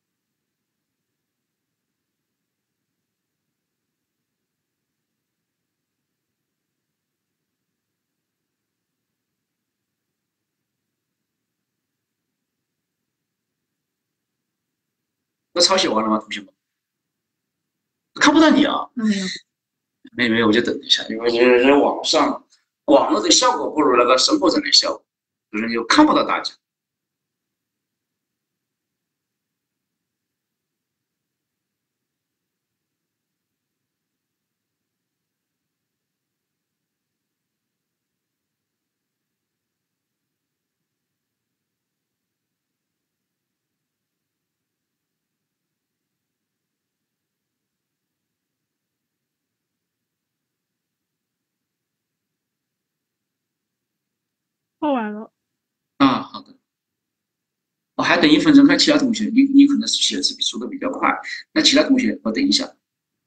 都抄写完了吗，同学们？看不到你啊？ 没有， 没没有，我就等一下，因为这网上网络的效果不如那个生活中的效果，就是就看不到大家。 抄完了。 啊，好的。我还等一分钟，看其他同学，你你可能是写字速度比较快，那其他同学我等一下。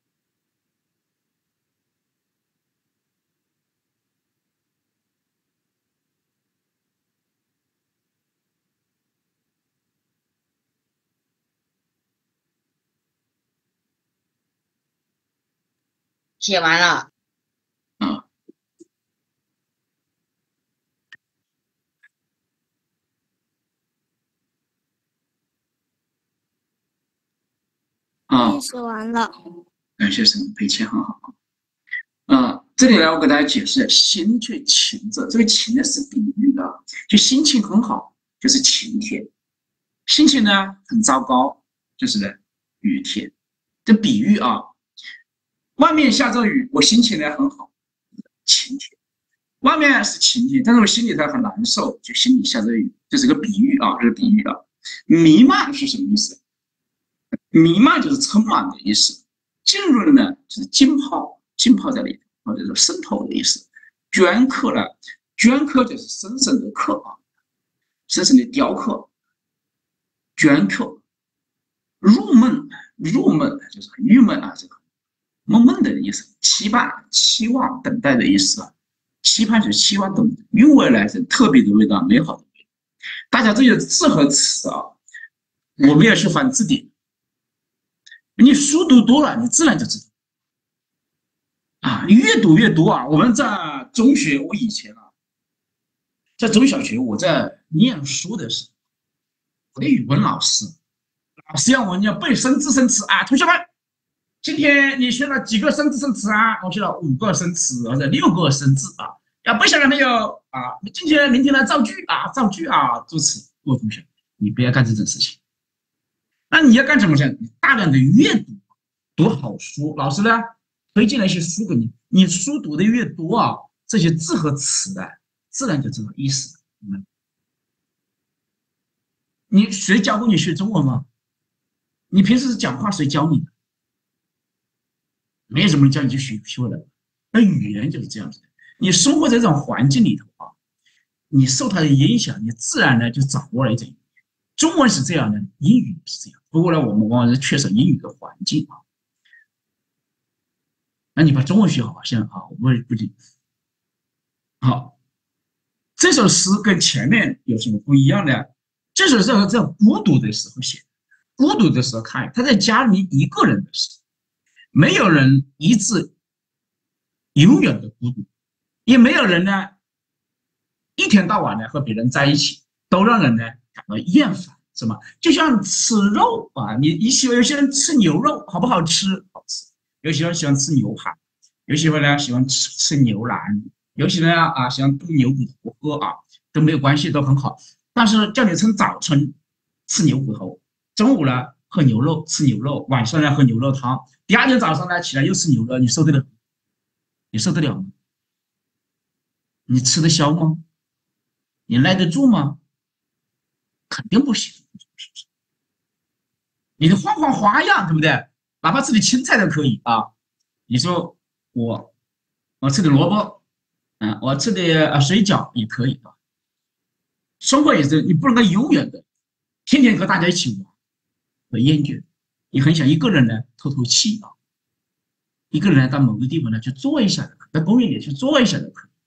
写完了。 啊。啊， 写完了。 感谢神陪谦，很好。啊，这里呢，我给大家解释，心却晴着，这个晴呢是比喻的，就心情很好，就是晴天；心情呢很糟糕，就是呢雨天。这比喻啊，外面下着雨，我心情呢很好，晴天；外面是晴天，但是我心里头很难受，就心里下着雨，这是个比喻啊，这是比喻啊。弥漫是什么意思？弥漫就是充满的意思，浸入的呢就是浸泡，浸泡在里头，或者说渗透的意思。镌刻呢，镌刻就是深深的刻啊，深深的雕刻。镌刻，入梦，入梦就是很郁闷啊，这个闷闷的意思，期盼、期望、等待的意思啊。期盼是期望等，韵味呢是特别的味道，美好的味道。大家这些字和词啊，我们也是翻字典。你书读多了，你自然就知道啊，越读越多啊。我们在中学，我以前啊，在中小学，我在念书的时候，我的语文老师，老师让我们要背生字生词啊，同学们，今天你学了几个生字生词啊？我学了五个生词或者六个生字啊，要背下来没有啊？你今天明天来造句啊，造句啊，诸此。各位同学，你不要干这种事情。那你要干什么事？你大量的阅读，读好书。老师呢，推荐了一些书给你。你书读的越多啊，这些字和词啊，自然就知道意思。嗯，你谁教过你学中文吗？你平时讲话谁教你的？没有什么人教你去学学的。那语言就是这样子的。你生活在这种环境里头啊，你受它的影响，你自然呢就掌握了一种语言。中文是这样的，英语是这样。不过呢，我们往往是缺少英语的环境啊。那你把中文学好，现在好，我也不仅好。这首诗跟前面有什么不一样呢？这首诗在孤独的时候写，孤独的时候看，他在家里一个人的时候，没有人一直永远的孤独，也没有人呢一天到晚呢和别人在一起，都让人呢感到厌烦。 什么？就像吃肉啊，你你喜欢有些人吃牛肉好不好吃？好吃。有些人喜欢吃牛排，有些人呢喜欢吃吃牛腩，有些人啊喜欢炖牛骨头喝啊，都没有关系，都很好。但是叫你从早晨吃牛骨头，中午呢喝牛肉吃牛肉，晚上呢喝牛肉汤，第二天早上呢起来又吃牛肉，你受得了？你受得了吗？你吃得消吗？你耐得住吗？肯定不行。你得换换花样，对不对？哪怕吃点青菜都可以啊。你说我我吃点萝卜，嗯、呃，我吃点呃水饺也可以啊。生活也是，你不能够永远的天天和大家一起玩，会厌倦。你很想一个人呢透透气啊，一个人呢到某个地方呢去坐一下的，在公园里去坐一下的可以。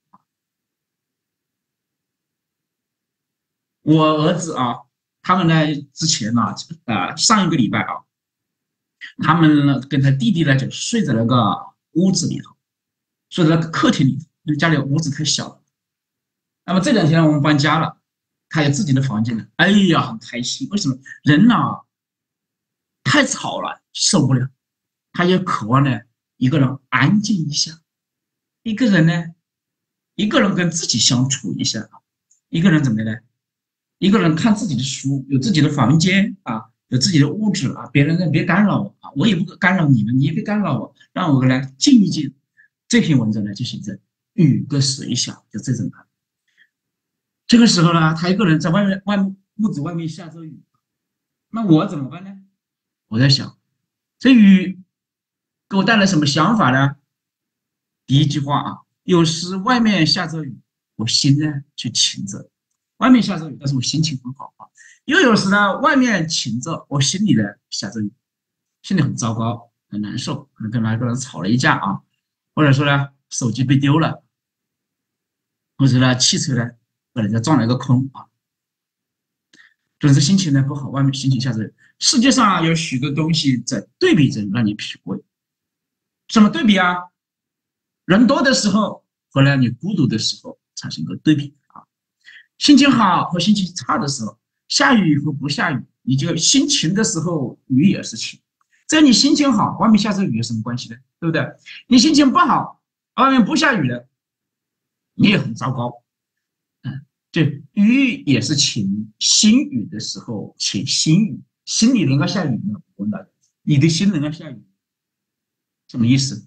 我儿子啊，他们呢之前呢，呃，上一个礼拜啊，他们呢跟他弟弟呢就睡在那个屋子里头，睡在那个客厅里头，因为家里屋子太小了。那么这两天我们搬家了，他有自己的房间了，哎呀，很开心。为什么？人呢太吵了，受不了，他也渴望呢一个人安静一下，一个人呢，一个人跟自己相处一下，一个人怎么的呢？一个人看自己的书，有自己的房间啊，有自己的屋子啊，别人呢别干扰我啊，我也不干扰你们，你也别干扰我，让我来静一静。这篇文章呢就写着雨个水小，就这种的。这个时候呢，他一个人在外面，外屋子外面下着雨，那我怎么办呢？我在想，这雨给我带来什么想法呢？第一句话啊，有时外面下着雨，我心呢就晴着。外面下着雨，但是我心情很好啊。又有时呢，外面晴着，我心里呢下着雨，心里很糟糕，很难受，可能跟哪个人吵了一架啊，或者说呢，手机被丢了，或者呢，汽车呢被人家撞了一个空啊，总之心情呢不好，外面心情下着雨。世界上啊有许多东西在对比着让你品味，什么对比啊？人多的时候和呢你孤独的时候产生一个对比。心情好和心情差的时候，下雨和不下雨，你就心情的时候雨也是晴。只要你心情好，外面下着雨有什么关系呢？对不对？你心情不好，外面不下雨了，你也很糟糕。嗯，这雨也是晴，心雨的时候晴，心雨，心里能够下雨吗？我问大家，你的心能够下雨，什么意思？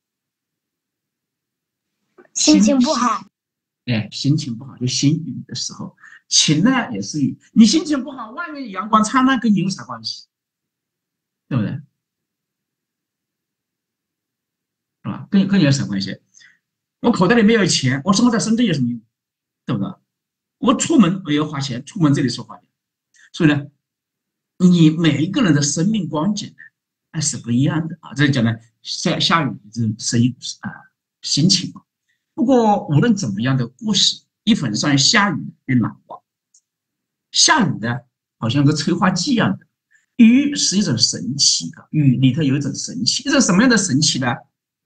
心情不好。 哎，心情不好就心雨的时候，晴呢也是雨。你心情不好，外面阳光灿烂，跟你有啥关系？对不对？是吧？跟跟你有啥关系？我口袋里没有钱，我生活在深圳有什么用？对不对？我出门我要花钱，出门这里说花钱。所以呢，你每一个人的生命光景呢，还是不一样的啊。这里讲呢，下下雨的这种声音啊，心情嘛。不过无论怎么样的故事，一逢上下雨便难忘。下雨呢，好像个催化剂一样的。雨是一种神奇的，雨里头有一种神奇，一种什么样的神奇呢？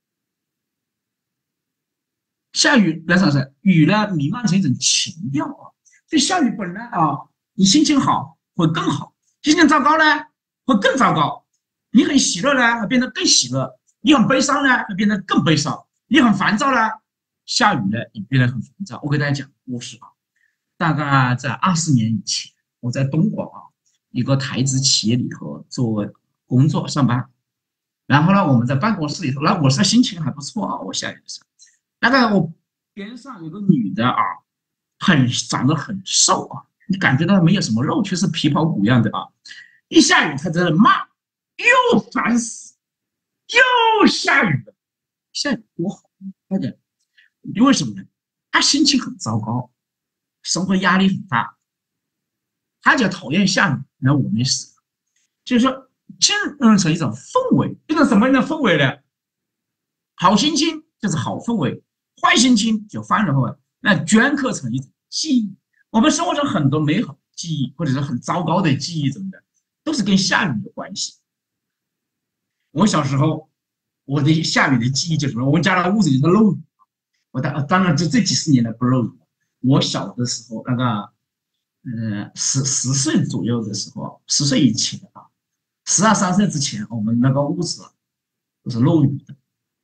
下雨来讲是雨呢，弥漫成一种情调啊。这下雨本来啊，你心情好会更好，心情糟糕呢会更糟糕。你很喜乐呢，会变得更喜乐；你很悲伤呢，会变得更悲伤；你很烦躁呢。下雨呢，也变得很烦躁。我给大家讲故事啊，大概在二十年以前，我在东莞啊一个台资企业里头做工作上班，然后呢，我们在办公室里头，那我是心情还不错啊，我下雨的时候，大概我边上有个女的啊，很长得很瘦啊，你感觉到没有什么肉，却是皮包骨样的啊，一下雨她在那骂，又烦死，又下雨了，下雨多好，快点。因为什么呢？他心情很糟糕，生活压力很大，他就讨厌下雨。那我没死，就是说进入成一种氛围，一种什么样的氛围呢？好心情就是好氛围，坏心情就坏的氛围。那镌刻成一种记忆。我们生活中很多美好的记忆，或者是很糟糕的记忆，怎么的，都是跟下雨有关系。我小时候，我的下雨的记忆就是什么？我们家的屋子里头漏雨。我当当然这这几十年来不漏雨。我小的时候，那个呃，十十岁左右的时候，十岁以前啊，十二三岁之前，我们那个屋子啊都是漏雨的，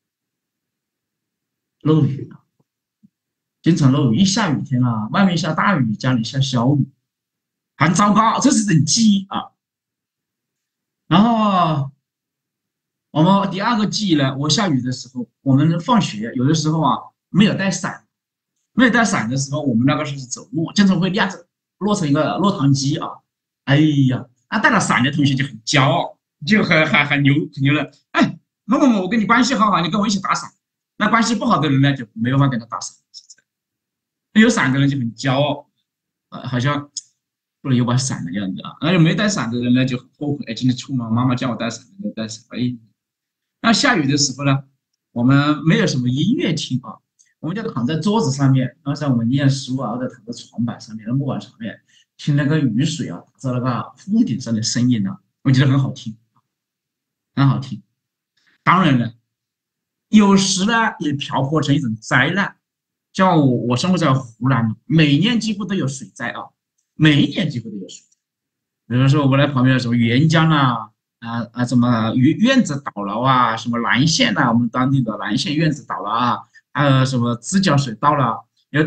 漏雨的，经常漏雨。一下雨天啊，外面下大雨，家里下小雨，很糟糕，这是种记忆啊。然后我们第二个记忆呢，我下雨的时候，我们放学有的时候啊没有带伞，没有带伞的时候，我们那个是走路，经常会压着落成一个落汤鸡啊。哎呀，那带了伞的同学就很骄傲，就很很很牛很牛了。哎，某某某，我跟你关系好好，你跟我一起打伞。那关系不好的人呢，就没有办法跟他打伞。有伞的人就很骄傲，呃，好像不能有把伞的样子啊。那没带伞的人呢，就很后悔。哎，今天出门妈妈叫我带伞，没带伞。哎，那下雨的时候呢，我们没有什么音乐听啊，我们就躺在桌子上面，当时我们念书啊，或者躺在床板上面、那木板上面，听那个雨水啊打在那个屋顶上的声音呢、啊，我觉得很好听，很好听。当然了，有时呢也瓢泼成一种灾难。像我，我生活在湖南，每年几乎都有水灾啊，每一年几乎都有水灾。比如说我们那旁边的什么沅江啊，啊啊，什么院院子倒了啊，什么南县呐、啊，我们当地的南县院子倒了啊，还有什么支教水倒了。有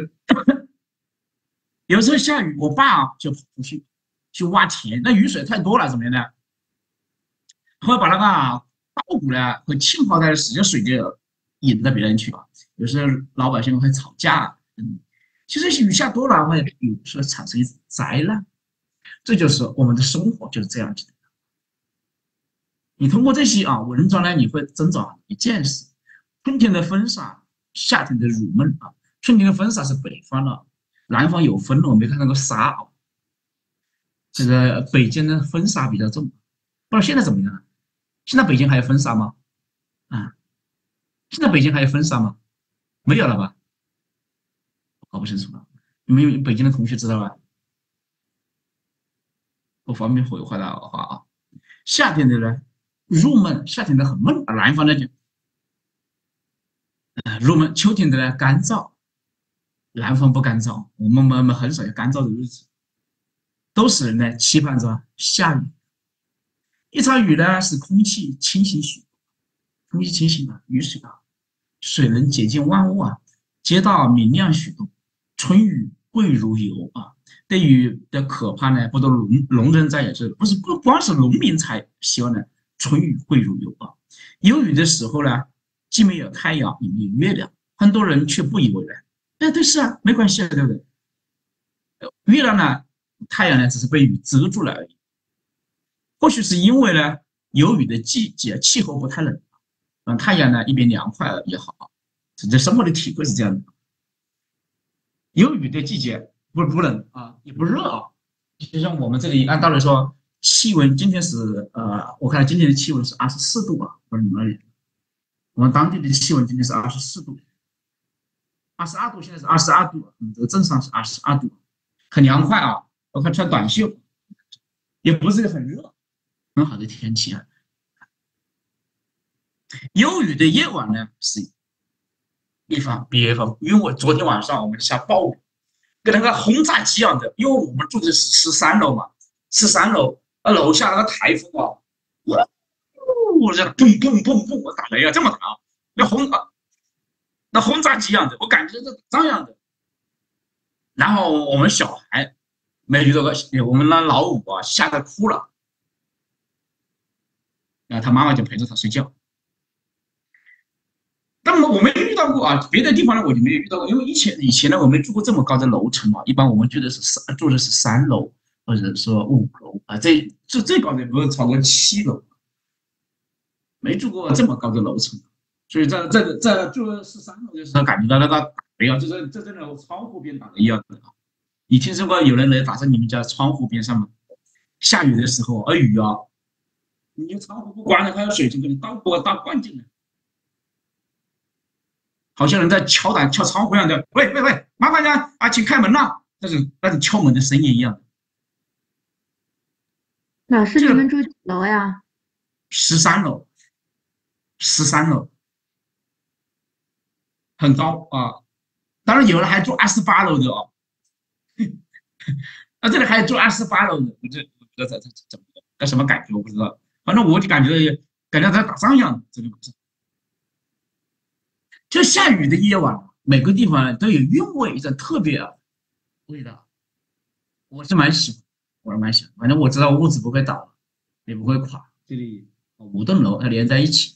有时候下雨，我爸啊就跑出去去挖田，那雨水太多了，怎么样呢？会把那个稻谷呢和浸泡在使劲水就引到别人去了。有时候老百姓会吵架，嗯，其实雨下多了会有时候产生一种灾难，这就是我们的生活就是这样子的。你通过这些啊文章呢，你会增长一见识。春天的风沙，夏天的入闷啊。春天的风沙是北方的，南方有风了，我没看到过沙啊。这个北京的风沙比较重，不知道现在怎么样了？现在北京还有风沙吗？啊，现在北京还有风沙吗？没有了吧？搞不清楚了。你们有北京的同学知道吧？不方便回答的话啊。夏天的呢，入闷，夏天的很闷，南方的就呃入闷。秋天的呢，干燥，南方不干燥，我们我们很少有干燥的日子，都使人呢期盼着下雨。一场雨呢，使空气清新许多，空气清新啊，雨水啊。水能洁净万物啊，街道明亮许多，春雨贵如油啊。对雨的可怕呢，不都农农人在也是不是不光是农民才希望呢？春雨贵如油啊。有雨的时候呢，既没有太阳，也没有月亮，很多人却不以为然。哎，对，是啊，没关系啊，对不对？月亮呢，太阳呢，只是被雨遮住了而已。或许是因为呢，有雨的季节气候不太冷。嗯，太阳呢一边凉快也好，这生活的体会是这样的。有雨的季节不不冷啊，也不热啊。就像我们这里按道理说，气温今天是呃，我看今天的气温是二十四度啊，不是你们那里，我们当地的气温今天是二十四度，二十二度，现在是二十二度，嗯，这个镇上是二十二度，很凉快啊。我看穿短袖，也不是很热，很好的天气啊。有雨的夜晚呢，是一方别方，因为我昨天晚上我们下暴雨，跟那个轰炸机一样的，因为我们住的是十三楼嘛，十三楼，那楼下那个台风啊，我我这砰砰砰砰，我打雷啊，这么打，那轰啊，那轰炸机一样的，我感觉这这样的。然后我们小孩没遇到过，我们那老五啊吓得哭了，然后他妈妈就陪着他睡觉。但我没遇到过啊，别的地方呢我就没有遇到过，因为以前以前呢我没住过这么高的楼层嘛，一般我们住的是三住的是三楼或者说五楼啊，这这最高的不是超过七楼，没住过这么高的楼层，所以在在在住十三楼的时候感觉到那个雷啊，就是这真的窗户边打雷一样的啊。你听说过有人雷打在你们家窗户边上吗？下雨的时候，而雨啊，你窗户不关了，它有水就给你倒过倒灌进来。好像人在敲打敲窗户一样的，喂喂喂，麻烦你啊，请开门呐！那种那种敲门的声音一样。 老师，你们住几楼呀？ 十三楼，十三楼，很高啊。当然有人还住二十八楼的哦。 啊，这里还有住二十八楼的，我这我不知道这这怎么个什么感觉，我不知道。反正我就感觉感觉在打仗一样的，这个不是。就下雨的夜晚，每个地方都有韵味，一种特别味道。我是蛮喜欢，我是蛮喜欢。反正我知道屋子不会倒，也不会垮。这里五栋楼它连在一起。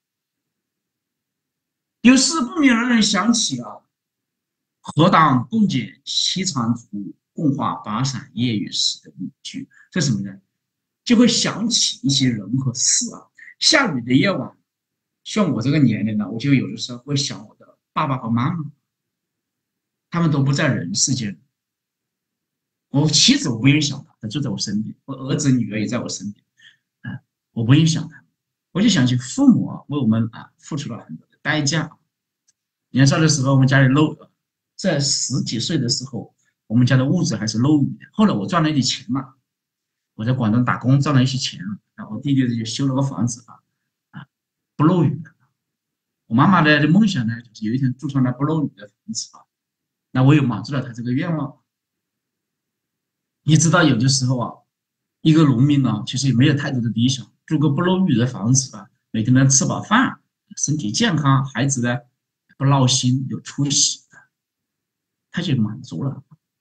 有时不免让人想起啊，何当共剪西窗烛，共话巴山夜雨时的语句。这什么呢？就会想起一些人和事啊。下雨的夜晚，像我这个年龄呢，我就有的时候会想我的爸爸和妈妈，他们都不在人世间。我妻子我不愿意想他，他就在我身边，我儿子女儿也在我身边，啊，我不愿意想他，我就想起父母啊为我们啊付出了很多的代价。年少的时候，我们家里漏，在十几岁的时候，我们家的屋子还是漏雨的。后来我赚了一点钱嘛，我在广东打工赚了一些钱，然后弟弟就修了个房子啊，啊，不漏雨的。我妈妈的梦想呢，就是有一天住上那不漏雨的房子啊，那我也满足了她这个愿望。你知道，有的时候啊，一个农民啊，其实也没有太多的理想，住个不漏雨的房子啊，每天能吃饱饭，身体健康，孩子呢不闹心，有出息，他就满足了。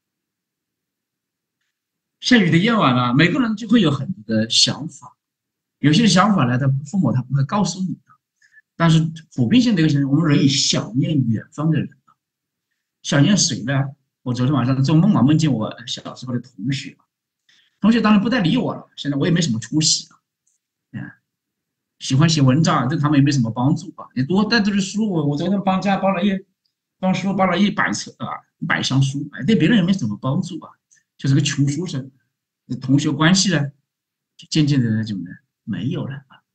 下雨的夜晚啊，每个人就会有很多的想法，有些想法呢，他父母他不会告诉你的，但是普遍性的一个现象，我们人想念远方的人，想念谁呢？我昨天晚上做梦啊，梦见我小时候的同学，同学当然不再理我了，现在我也没什么出息了，嗯，喜欢写文章，对他们也没什么帮助啊。也多带着书，我我昨天搬家搬了一搬书搬了一百册啊，一百箱书，哎，对别人也没什么帮助啊，就是个穷书生。同学关系呢，就渐渐的就没有了啊。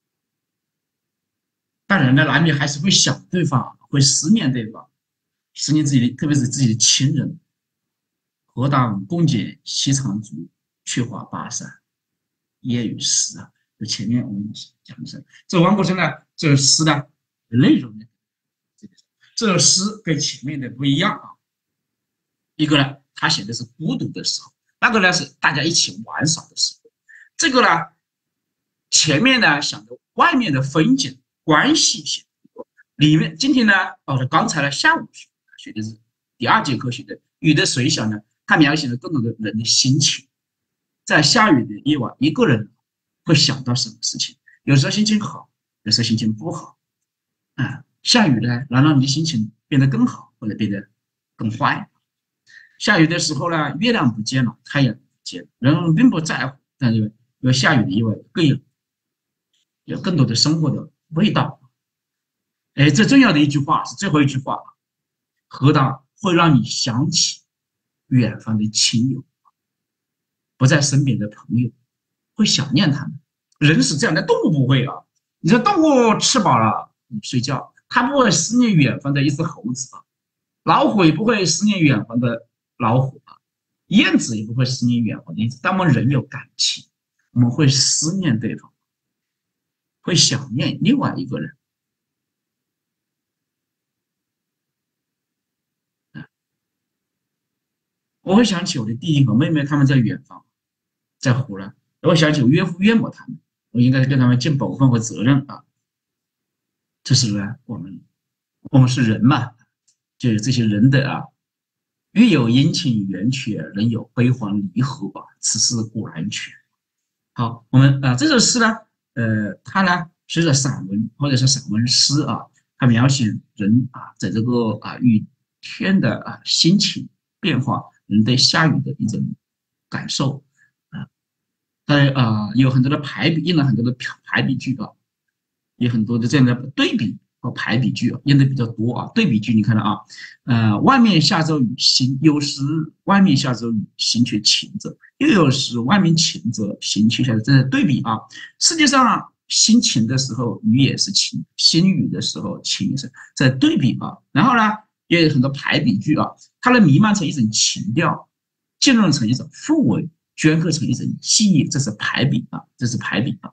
当然呢，难免还是会想对方，会思念对方。思念自己的，特别是自己的亲人。何当共剪西窗烛，却话巴山夜雨时啊！就前面我们讲的是，这王国生呢，这首诗呢内容呢，这首诗跟前面的不一样啊。一个呢，他写的是孤独的时候；那个呢是大家一起玩耍的时候。这个呢，前面呢想着外面的风景关系写的，里面今天呢，哦，刚才呢下午学。学的是第二节课学的雨的水响呢，它描写了更多的人的心情。在下雨的夜晚，一个人会想到什么事情？有时候心情好，有时候心情不好。啊，下雨呢，能让你的心情变得更好，或者变得更坏。下雨的时候呢，月亮不见了，太阳不见了，人们并不在乎，但是因为下雨的夜晚更有有更多的生活的味道。哎，最重要的一句话是最后一句话。何当会让你想起远方的亲友，不在身边的朋友，会想念他们。人是这样的，动物不会啊。你说动物吃饱了睡觉，它不会思念远方的一只猴子啊，老虎也不会思念远方的老虎啊，燕子也不会思念远方的燕子。但我们人有感情，我们会思念对方，会想念另外一个人。我会想起我的弟弟和妹妹，他们在远方，在湖南。我会想起我岳父岳母他们，我应该跟他们尽本分和责任啊。这是呢，我们我们是人嘛，就有这些人的啊，月有阴晴圆缺，人有悲欢离合啊，此事古难全。好，我们啊这首诗呢，呃，它呢是一个散文或者是散文诗啊，它描写人啊在这个啊雨天的啊心情变化。人对下雨的一种感受啊，当然啊，有很多的排比，印了很多的排比句啊，有很多的这样的对比和排比句啊，印的比较多啊。对比句你看到啊，呃，外面下着雨，心有时外面下着雨，心却晴着；又有时外面晴着，心却下着。这是对比啊。世界上心晴的时候，雨也是晴；心雨的时候，晴也是在对比啊。然后呢？也有很多排比句啊，它能弥漫成一种情调，浸润成一种氛围，镌刻成一种记忆，这是排比啊，这是排比啊。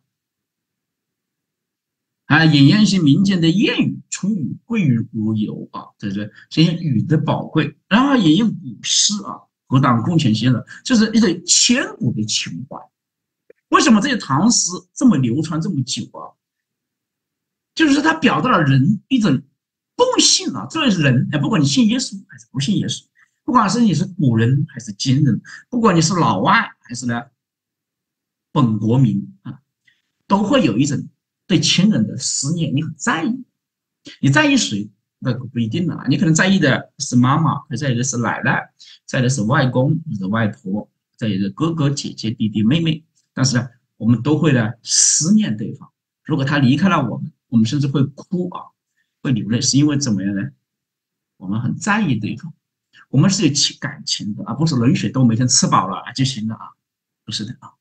啊，引用一些民间的谚语，春雨贵于如油啊，这是这些雨的宝贵。然后引用古诗啊各党共产先生，这是一种千古的情怀。为什么这些唐诗这么流传这么久啊？就是它表达了人一种共性啊，作为人，不管你信耶稣还是不信耶稣，不管是你是古人还是今人，不管你是老外还是呢本国民啊，都会有一种对亲人的思念，你很在意。你在意谁？那个不一定了，你可能在意的是妈妈，在意的是奶奶，在意的是外公或者外婆，在意的哥哥姐姐弟弟妹妹。但是呢，我们都会呢思念对方。如果他离开了我们，我们甚至会哭啊，会流泪，是因为怎么样呢？我们很在意对方，我们是有情感情的，而不是冷水都每天吃饱了就行了啊，不是的啊。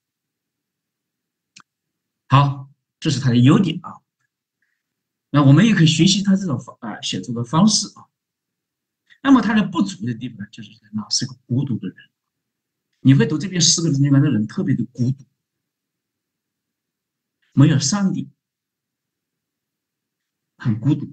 好，这是他的优点啊。那我们也可以学习他这种啊写作的方式啊。那么他的不足的地方呢，就是人啊是个孤独的人。你会读这篇诗歌的地方，这人特别的孤独，没有上帝，很孤独。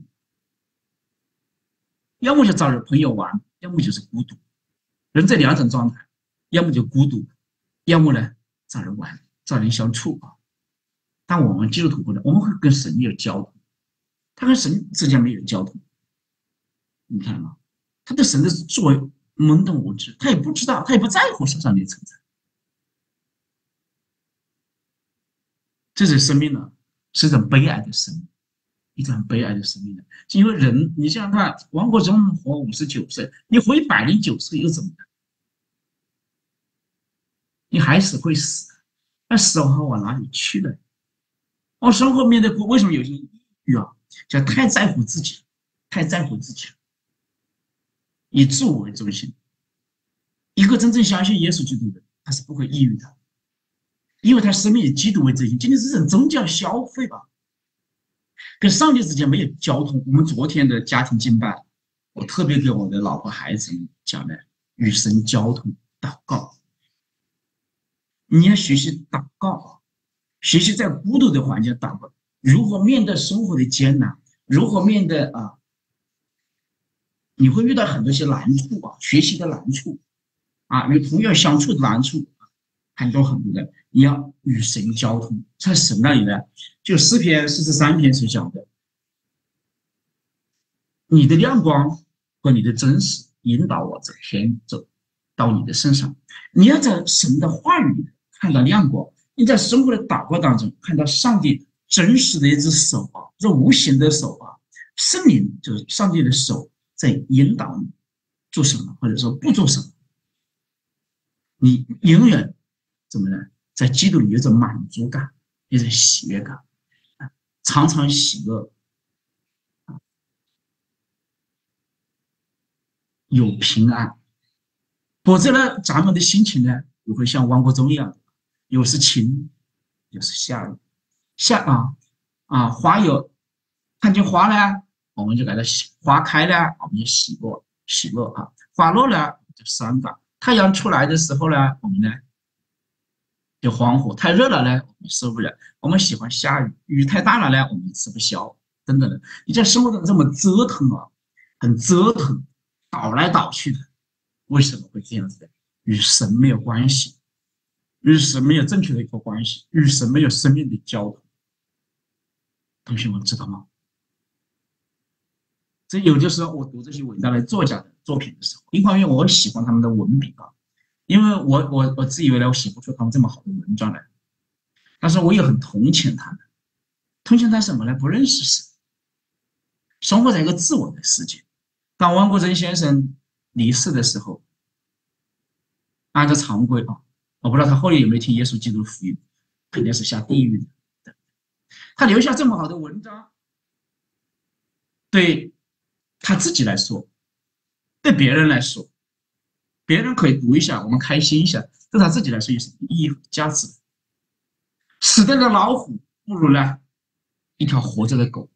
要么就找人朋友玩，要么就是孤独。人这两种状态，要么就孤独，要么呢找人玩，找人相处啊。但我们基督徒不能，我们会跟神有交通，他跟神之间没有交通。你看吗？他对神的作为懵懂无知，他也不知道，他也不在乎上帝的存在。这种生命呢，是一种悲哀的生命，一种很悲哀的生命的。因为人，你想想看，王国忠活五十九岁，你活一百零九岁又怎么样？你还是会死，那死后往哪里去呢？我生活面对为什么有些抑郁啊？就太在乎自己，太在乎自己了，以自我为中心。一个真正相信耶稣基督的，他是不会抑郁的，因为他生命以基督为中心。今天是这种宗教消费吧，跟上帝之间没有交通。我们昨天的家庭敬拜，我特别给我的老婆孩子讲的与神交通祷告。你要学习祷告，学习在孤独的环境祷告，如何面对生活的艰难，如何面对啊，你会遇到很多些难处啊，学习的难处啊，与朋友相处的难处，很多很多的，你要与神交通。在神那里呢，就诗篇四十三篇所讲的，你的亮光和你的真实引导我这天走到你的身上。你要在神的话语里看到亮光，你在生活的祷告当中看到上帝真实的一只手啊，这无形的手啊，圣灵就是上帝的手在引导你做什么，或者说不做什么。你永远怎么呢？在基督里有种满足感，有种喜悦感，常常喜乐，有平安。否则呢，咱们的心情呢，也会像汪国忠一样，有时晴，有时下雨。下啊啊，花有看见花呢，我们就给它喜；花开呢，我们就喜乐喜乐啊；花落呢，就伤感。太阳出来的时候呢，我们呢就欢呼；太热了呢，我们受不了；我们喜欢下雨，雨太大了呢，我们吃不消，等等的。你在生活中这么折腾啊，很折腾，倒来倒去的，为什么会这样子的？与神没有关系，与神没有正确的一个关系，与神没有生命的交通。同学们知道吗？这有的时候我读这些伟大的作家的作品的时候，一方面我喜欢他们的文笔啊，因为我我我自以为呢，我写不出他们这么好的文章来，但是我也很同情他们。同情他什么呢？不认识神，生活在一个自我的世界。当汪国真先生离世的时候，按照常规啊，我不知道他后来有没有听耶稣基督的福音，肯定是下地狱的。他留下这么好的文章，对他自己来说，对别人来说，别人可以读一下，我们开心一下，对他自己来说有什么意义和价值？死掉的老虎不如呢一条活着的狗。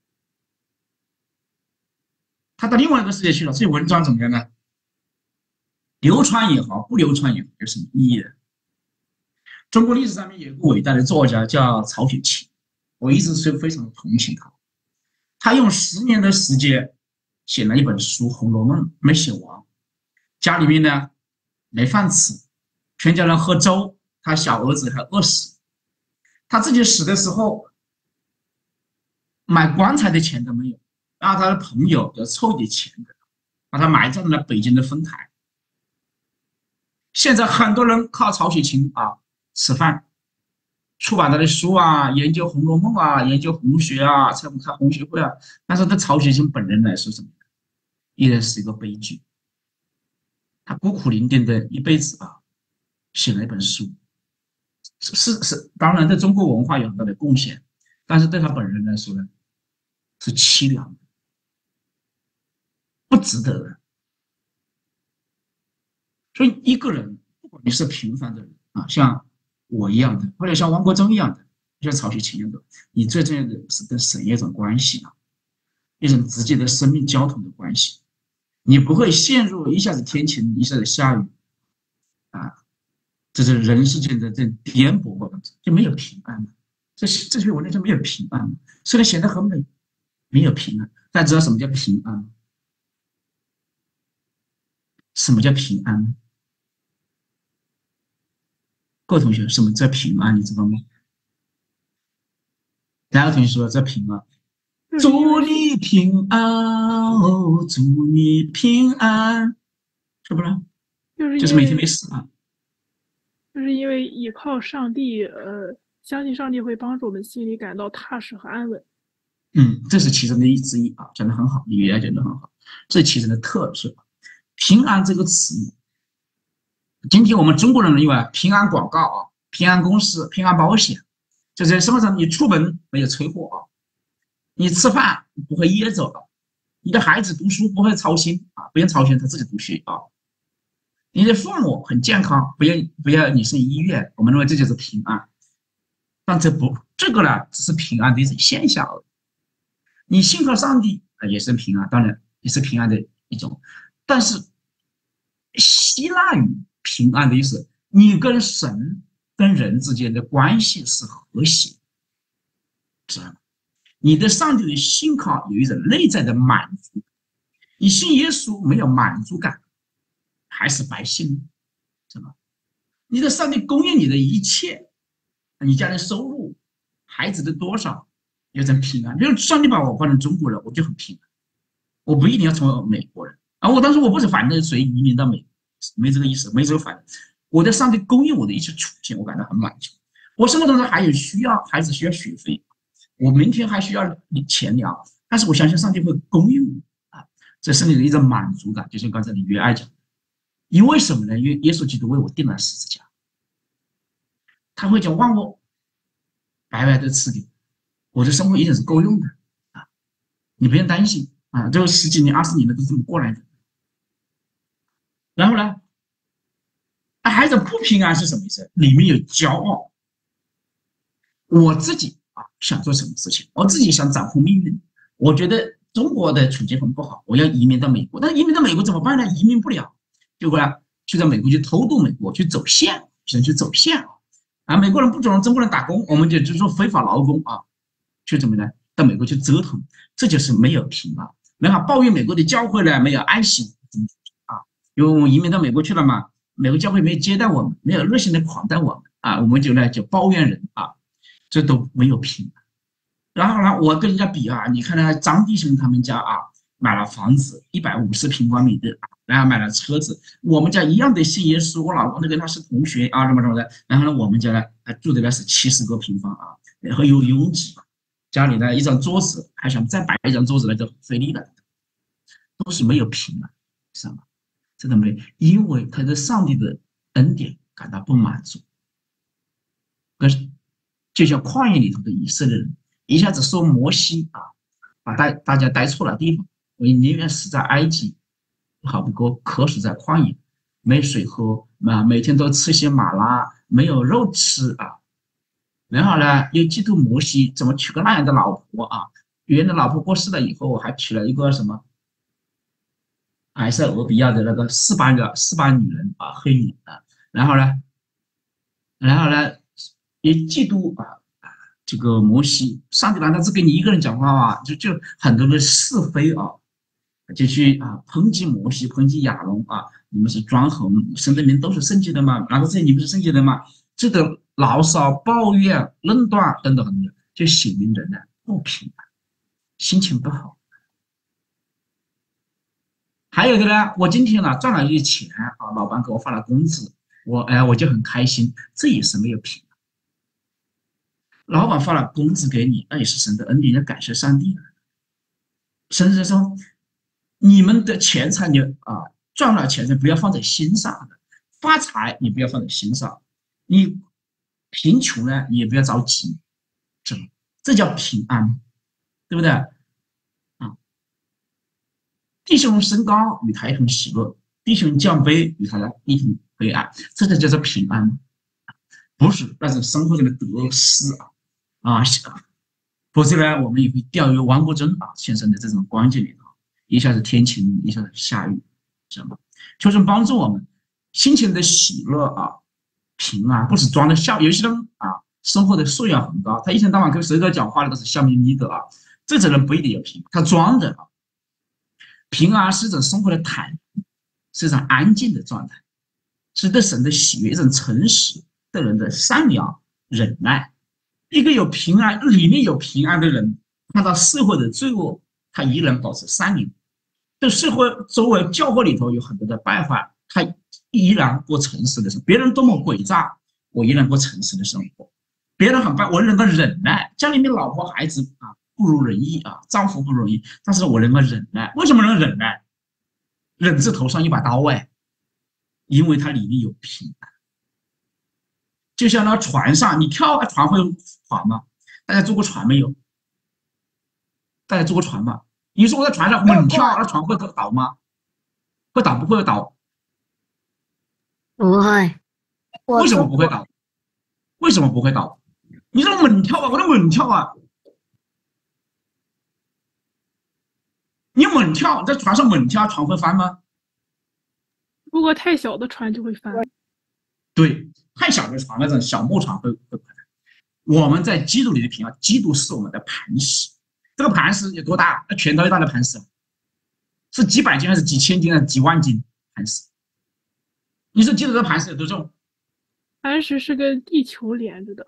他到另外一个世界去了，这些文章怎么样呢？流传也好，不流传也好，有什么意义呢？中国历史上面有一个伟大的作家叫曹雪芹，我一直是非常同情他。他用十年的时间写了一本书《红楼梦》，没写完。家里面呢没饭吃，全家人喝粥，他小儿子还饿死。他自己死的时候，买棺材的钱都没有，然后他的朋友要凑点钱的，把他埋葬在了北京的丰台。现在很多人靠曹雪芹啊吃饭，出版他的书啊，研究《红楼梦》啊，研究红学啊，开开红学会啊。但是对曹雪芹本人来说，什么？依然是一个悲剧。他孤苦伶仃的一辈子啊，写了一本书，是是，当然对中国文化有很大的贡献，但是对他本人来说呢，是凄凉的，不值得的。所以一个人，不管你是平凡的人啊，像我一样的，或者像王国忠一样的，像曹雪芹一样的，你最重要的是跟神有一种关系啊，一种直接的生命交通的关系。你不会陷入一下子天晴，一下子下雨，啊，这是人世间的这颠簸过程，就没有平安了。这这篇文章就没有平安了。虽然写得很美，没有平安。大家知道什么叫平安吗？什么叫平安呢？各位同学，什么叫平安？你知道吗？哪个同学说这平安？祝你平安哦，祝你平安，是不是？ 就是就是每天没事啊。 就是因为依靠上帝，呃，相信上帝会帮助我们心里感到踏实和安稳。 嗯，这是其中的一之一啊，讲得很好，李元讲得很好，这是其中的特色。平安这个词，今天我们中国人用啊，平安广告啊，平安公司、平安保险，就是生活上你出门没有车祸啊。你吃饭不会噎着，你的孩子读书不会操心啊，不用操心他自己读书啊。你的父母很健康，不要不要你上医院，我们认为这就是平安。但这不这个呢，只是平安的一种现象而已。你信靠上帝啊，也是平安，当然也是平安的一种。但是希腊语平安的意思，你跟神跟人之间的关系是和谐，知道吗？你对上帝的信靠有一种内在的满足，你信耶稣没有满足感，还是白信，是吧？你的上帝供应你的一切，你家的收入，孩子的多少，有种平安。比如上帝把我换成中国人，我就很平安，我不一定要成为美国人啊。我当时我不是反对谁移民到美国，没这个意思，没这个反对。我的上帝供应我的一切处境，我感到很满足。我生活当中还有需要，孩子需要学费。我明天还需要钱粮，但是我相信上帝会供应我啊，这是你的一种满足感。就像刚才李约爱讲的，因为什么呢？因为耶稣基督为我钉了十字架，他会将万物白白的赐给我，的生活一定是够用的啊！你不用担心啊，这十几年、二十年的都这么过来的。然后呢，还有不平安是什么意思？里面有骄傲，我自己。想做什么事情，我自己想掌控命运。我觉得中国的处境很不好，我要移民到美国。但移民到美国怎么办呢？移民不了，结果呢，去到美国去偷渡美国，去走线，想去走线啊！啊，美国人不准中国人打工，我们就就说非法劳工啊，去怎么呢？到美国去折腾，这就是没有平安。然后抱怨美国的教会呢没有爱心啊，因为我们移民到美国去了嘛，美国教会没有接待我们，没有热心的款待我们啊，我们就呢就抱怨人啊。这都没有平安。然后呢，我跟人家比啊，你看那张弟兄他们家啊，买了房子一百五十平方米的，然后买了车子。我们家一样的信耶稣，我老公那跟他是同学啊，什么什么的。然后呢，我们家呢还住的呢是七十个平方啊，然后有拥挤，家里呢一张桌子还想再摆一张桌子呢就很费力了，都是没有平安，知道吗？真的没有，因为他对上帝的恩典感到不满足。可是。就像旷野里头的以色列人，一下子说摩西啊，把大大家带错了地方。我宁愿死在埃及，好不过渴死在旷野，没水喝啊，每天都吃些马拉，没有肉吃啊。然后呢，又嫉妒摩西怎么娶个那样的老婆啊？原来老婆过世了以后，还娶了一个什么埃塞俄比亚的那个四班的四班女人啊，黑女啊。然后呢，然后呢？也嫉妒啊，这个摩西，上帝难道只跟你一个人讲话吗？就就很多的是非啊， 就去啊抨击摩西，抨击亚伦啊，你们是专横，神的名都是圣洁的吗？难道这你们是圣洁的吗？这个牢骚、抱怨、论断等等等等，就显明人呢不平安，心情不好。还有的呢，我今天呢赚了一些钱啊，老板给我发了工资，我哎我就很开心，这也是没有平安。老板发了工资给你，那也是神的恩典，要感谢上帝的。甚至说，你们的钱财你啊赚了钱财不要放在心上的，发财你不要放在心上，你贫穷呢你也不要着急，这这叫平安，对不对？啊，弟兄升高与他一同喜乐，弟兄降卑与他一同悲哀，这就叫做平安，不是那是生活中的得失啊啊！否则呢，我们也会掉于王国珍啊先生的这种关键里头，一下子天晴，一下子下雨，是吗？求神帮助我们心情的喜乐啊，平安，不是装的笑。有些人啊，生活的素养很高，他一天到晚跟谁在讲话的都是笑眯眯的啊，这种人不一定有平安，他装的啊。平安是一种生活的坦，是一种安静的状态，是对神的喜悦，一种诚实的人的善良忍耐。一个有平安，里面有平安的人，看到社会的罪恶，他依然保持善良；对社会周围教会里头有很多的败坏，他依然过诚实的生活。别人多么诡诈，我依然过诚实的生活；别人很败，我能够忍耐。家里面老婆孩子啊不如人意啊，丈夫不如意，但是我能够忍耐。为什么能忍耐？忍字头上一把刀哎，因为它里面有平安。就像那船上，你跳船会滑吗？大家坐过船没有？大家坐过船吗？你说我在船上猛跳，那船会倒吗？会倒不会倒？ 不会。 为什么不会倒？为什么不会倒？你说猛跳啊，我说猛跳啊！你猛跳，在船上猛跳，船会翻吗？ 如果太小的船就会翻。 对。太小的船，那种小木船会会翻。我们在基督里的平安，基督是我们的磐石。这个磐石有多大？那拳头一大的磐石，是几百斤还是几千斤还是几万斤磐石？你说基督的磐石有多重？ 磐石是跟地球连着的，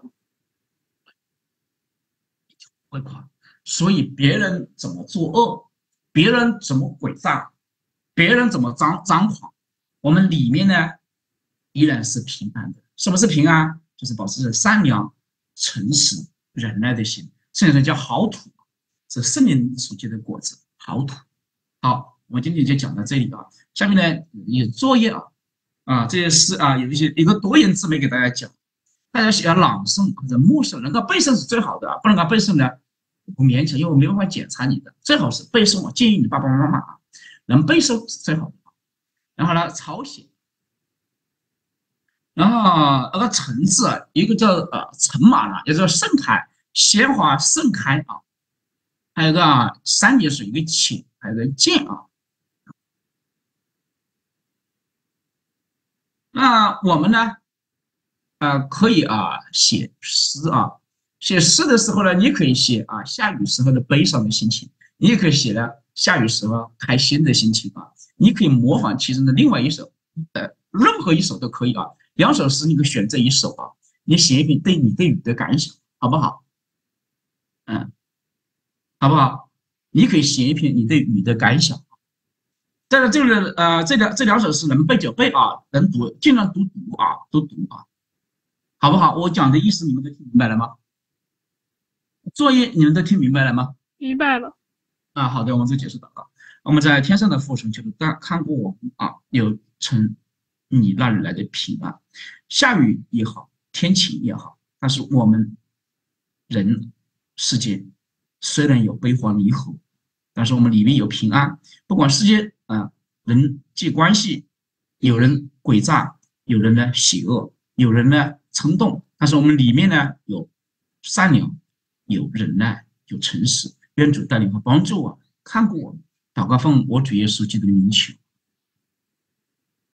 会垮。所以别人怎么作恶，别人怎么诡诈，别人怎么张张狂，我们里面呢依然是平安的。什么是平安？就是保持着善良、诚实、忍耐的心，圣经叫好土，是圣灵所结的果子，好土。好，我们今天就讲到这里啊。下面呢有作业啊，啊这些诗啊有一些一个多言字没给大家讲，大家喜欢朗诵或者默诵，能够背诵是最好的啊，不能够背诵呢不勉强，因为我没办法检查你的，最好是背诵。我建议你爸爸妈妈啊能背诵是最好的。然后呢抄写。然后那个橙字啊，一个叫呃橙马呢，也叫盛开，鲜花盛开啊。还有一个啊，三点水一个浅，还有一个剑啊。那我们呢，呃，可以啊写诗啊，写诗的时候呢，你可以写啊下雨时候的悲伤的心情，你也可以写呢下雨时候开心的心情啊。你可以模仿其中的另外一首，呃，任何一首都可以啊。两首诗你可以选择一首啊，你写一篇对你对雨的感想，好不好？嗯，好不好？你可以写一篇你对雨的感想。当然，这个呃，这两这两首诗能背就背啊，能读尽量读读啊，都读啊，好不好？我讲的意思你们都听明白了吗？作业你们都听明白了吗？ 明白了。 啊，好的，我们就结束祷告。我们在天上的父神，就是看看过我们啊，有从你那里来的平安，下雨也好，天晴也好，但是我们人世界虽然有悲欢离合，但是我们里面有平安。不管世界啊人际关系，有人诡诈，有人呢邪恶，有人呢冲动，但是我们里面呢有善良，有忍耐，有诚实。愿主带领和帮助我，看顾我们。祷告奉我主耶稣基督的名求。